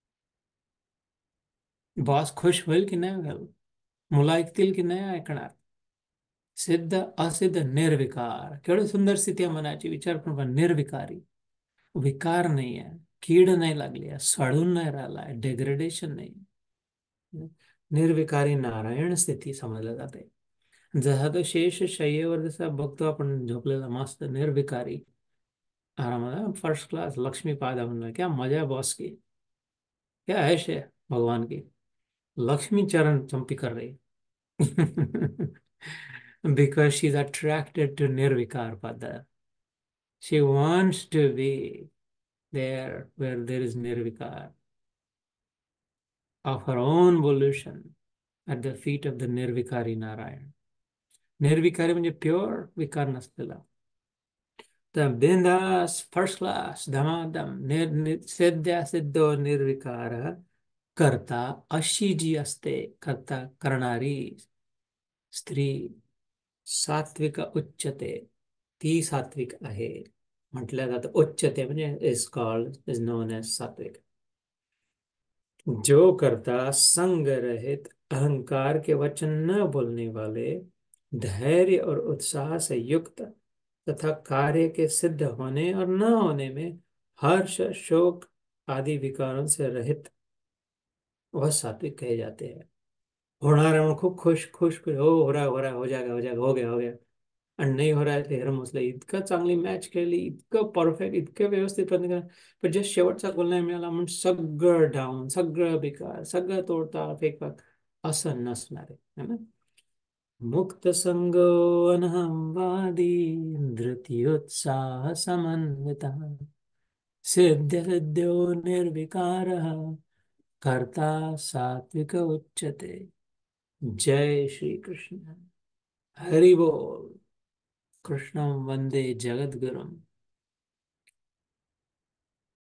बॉस खुश होईल की नाही होईल, मुलं ऐकतील की नाही ऐकणार. सिद्ध, असिद्ध, निर्विकार, केवढी सुंदर स्थिती आहे मनाची, विचार पण निर्विकारी, विकार नाही आहे, कीड नाही लागली आहे, सडून नाही राहिला आहे, डेग्रेडेशन नाही. निर्विकारी नारायण स्थिती समजल्या जाते. जसा तो शेष शय्येवर जसा बघतो आपण झोपलेला मस्त निर्विकारी आरामात, फर्स्ट क्लास लक्ष्मीपाद म्हणलं, क्या मजा है बॉस की, क्या ऐश है भगवान की, लक्ष्मी चरण चंपी कर रही. because she's attracted to Nirvikar Pada. She wants to be there where there is Nirvikar, of her own volition, at the feet of the Nirvikari Narayan. Nirvikari म्हणजे प्युअर विकार नसलेला. तर बिंदास फर्स्ट क्लास धमाधम निर निर- सिद्ध्या सिद्धो निर्विकार करता अशी जी असते, करता करणारी स्त्री सात्विक उच्चते, ती सात्विक आहे म्हटलं जातं. उच्चते म्हणजे is called is known as sattvic. जो करता संग रहित, अहंकार के वचन न बोलने वाले, धैर्य और उत्साह से युक्त तथा कार्य के सिद्ध होने और न होने में हर्ष शोक आदि विकारों से रहित, वह सात्विक कहे जाते हैं. होणार आहे म्हणून खूप खुश खुश खुश, हो हो रहा हो रहा हो जाएगा हो जाएगा हो गया हो गया, आणि नाही हो रहा आहे ते हरमसलं, इतकं चांगली मॅच खेळली, इतकं परफेक्ट, इतकं व्यवस्थित प्रयत्न केला, पण जे शेवटचा गोल नाही मिळाला म्हणून सगळं डाऊन, सगळं बेकार, सगळं तोडता फेकपाक, असं नसणार आहे, है ना. मुक्त संगो अनहंवादी, धृत्युत्साह समन्विता, सिद्ध सिद्ध्यो निर्विकारः, कर्ता सात्विक उच्यते. जय श्री कृष्ण. हरि बोल. कृष्णं वंदे जगद्गुरुम्.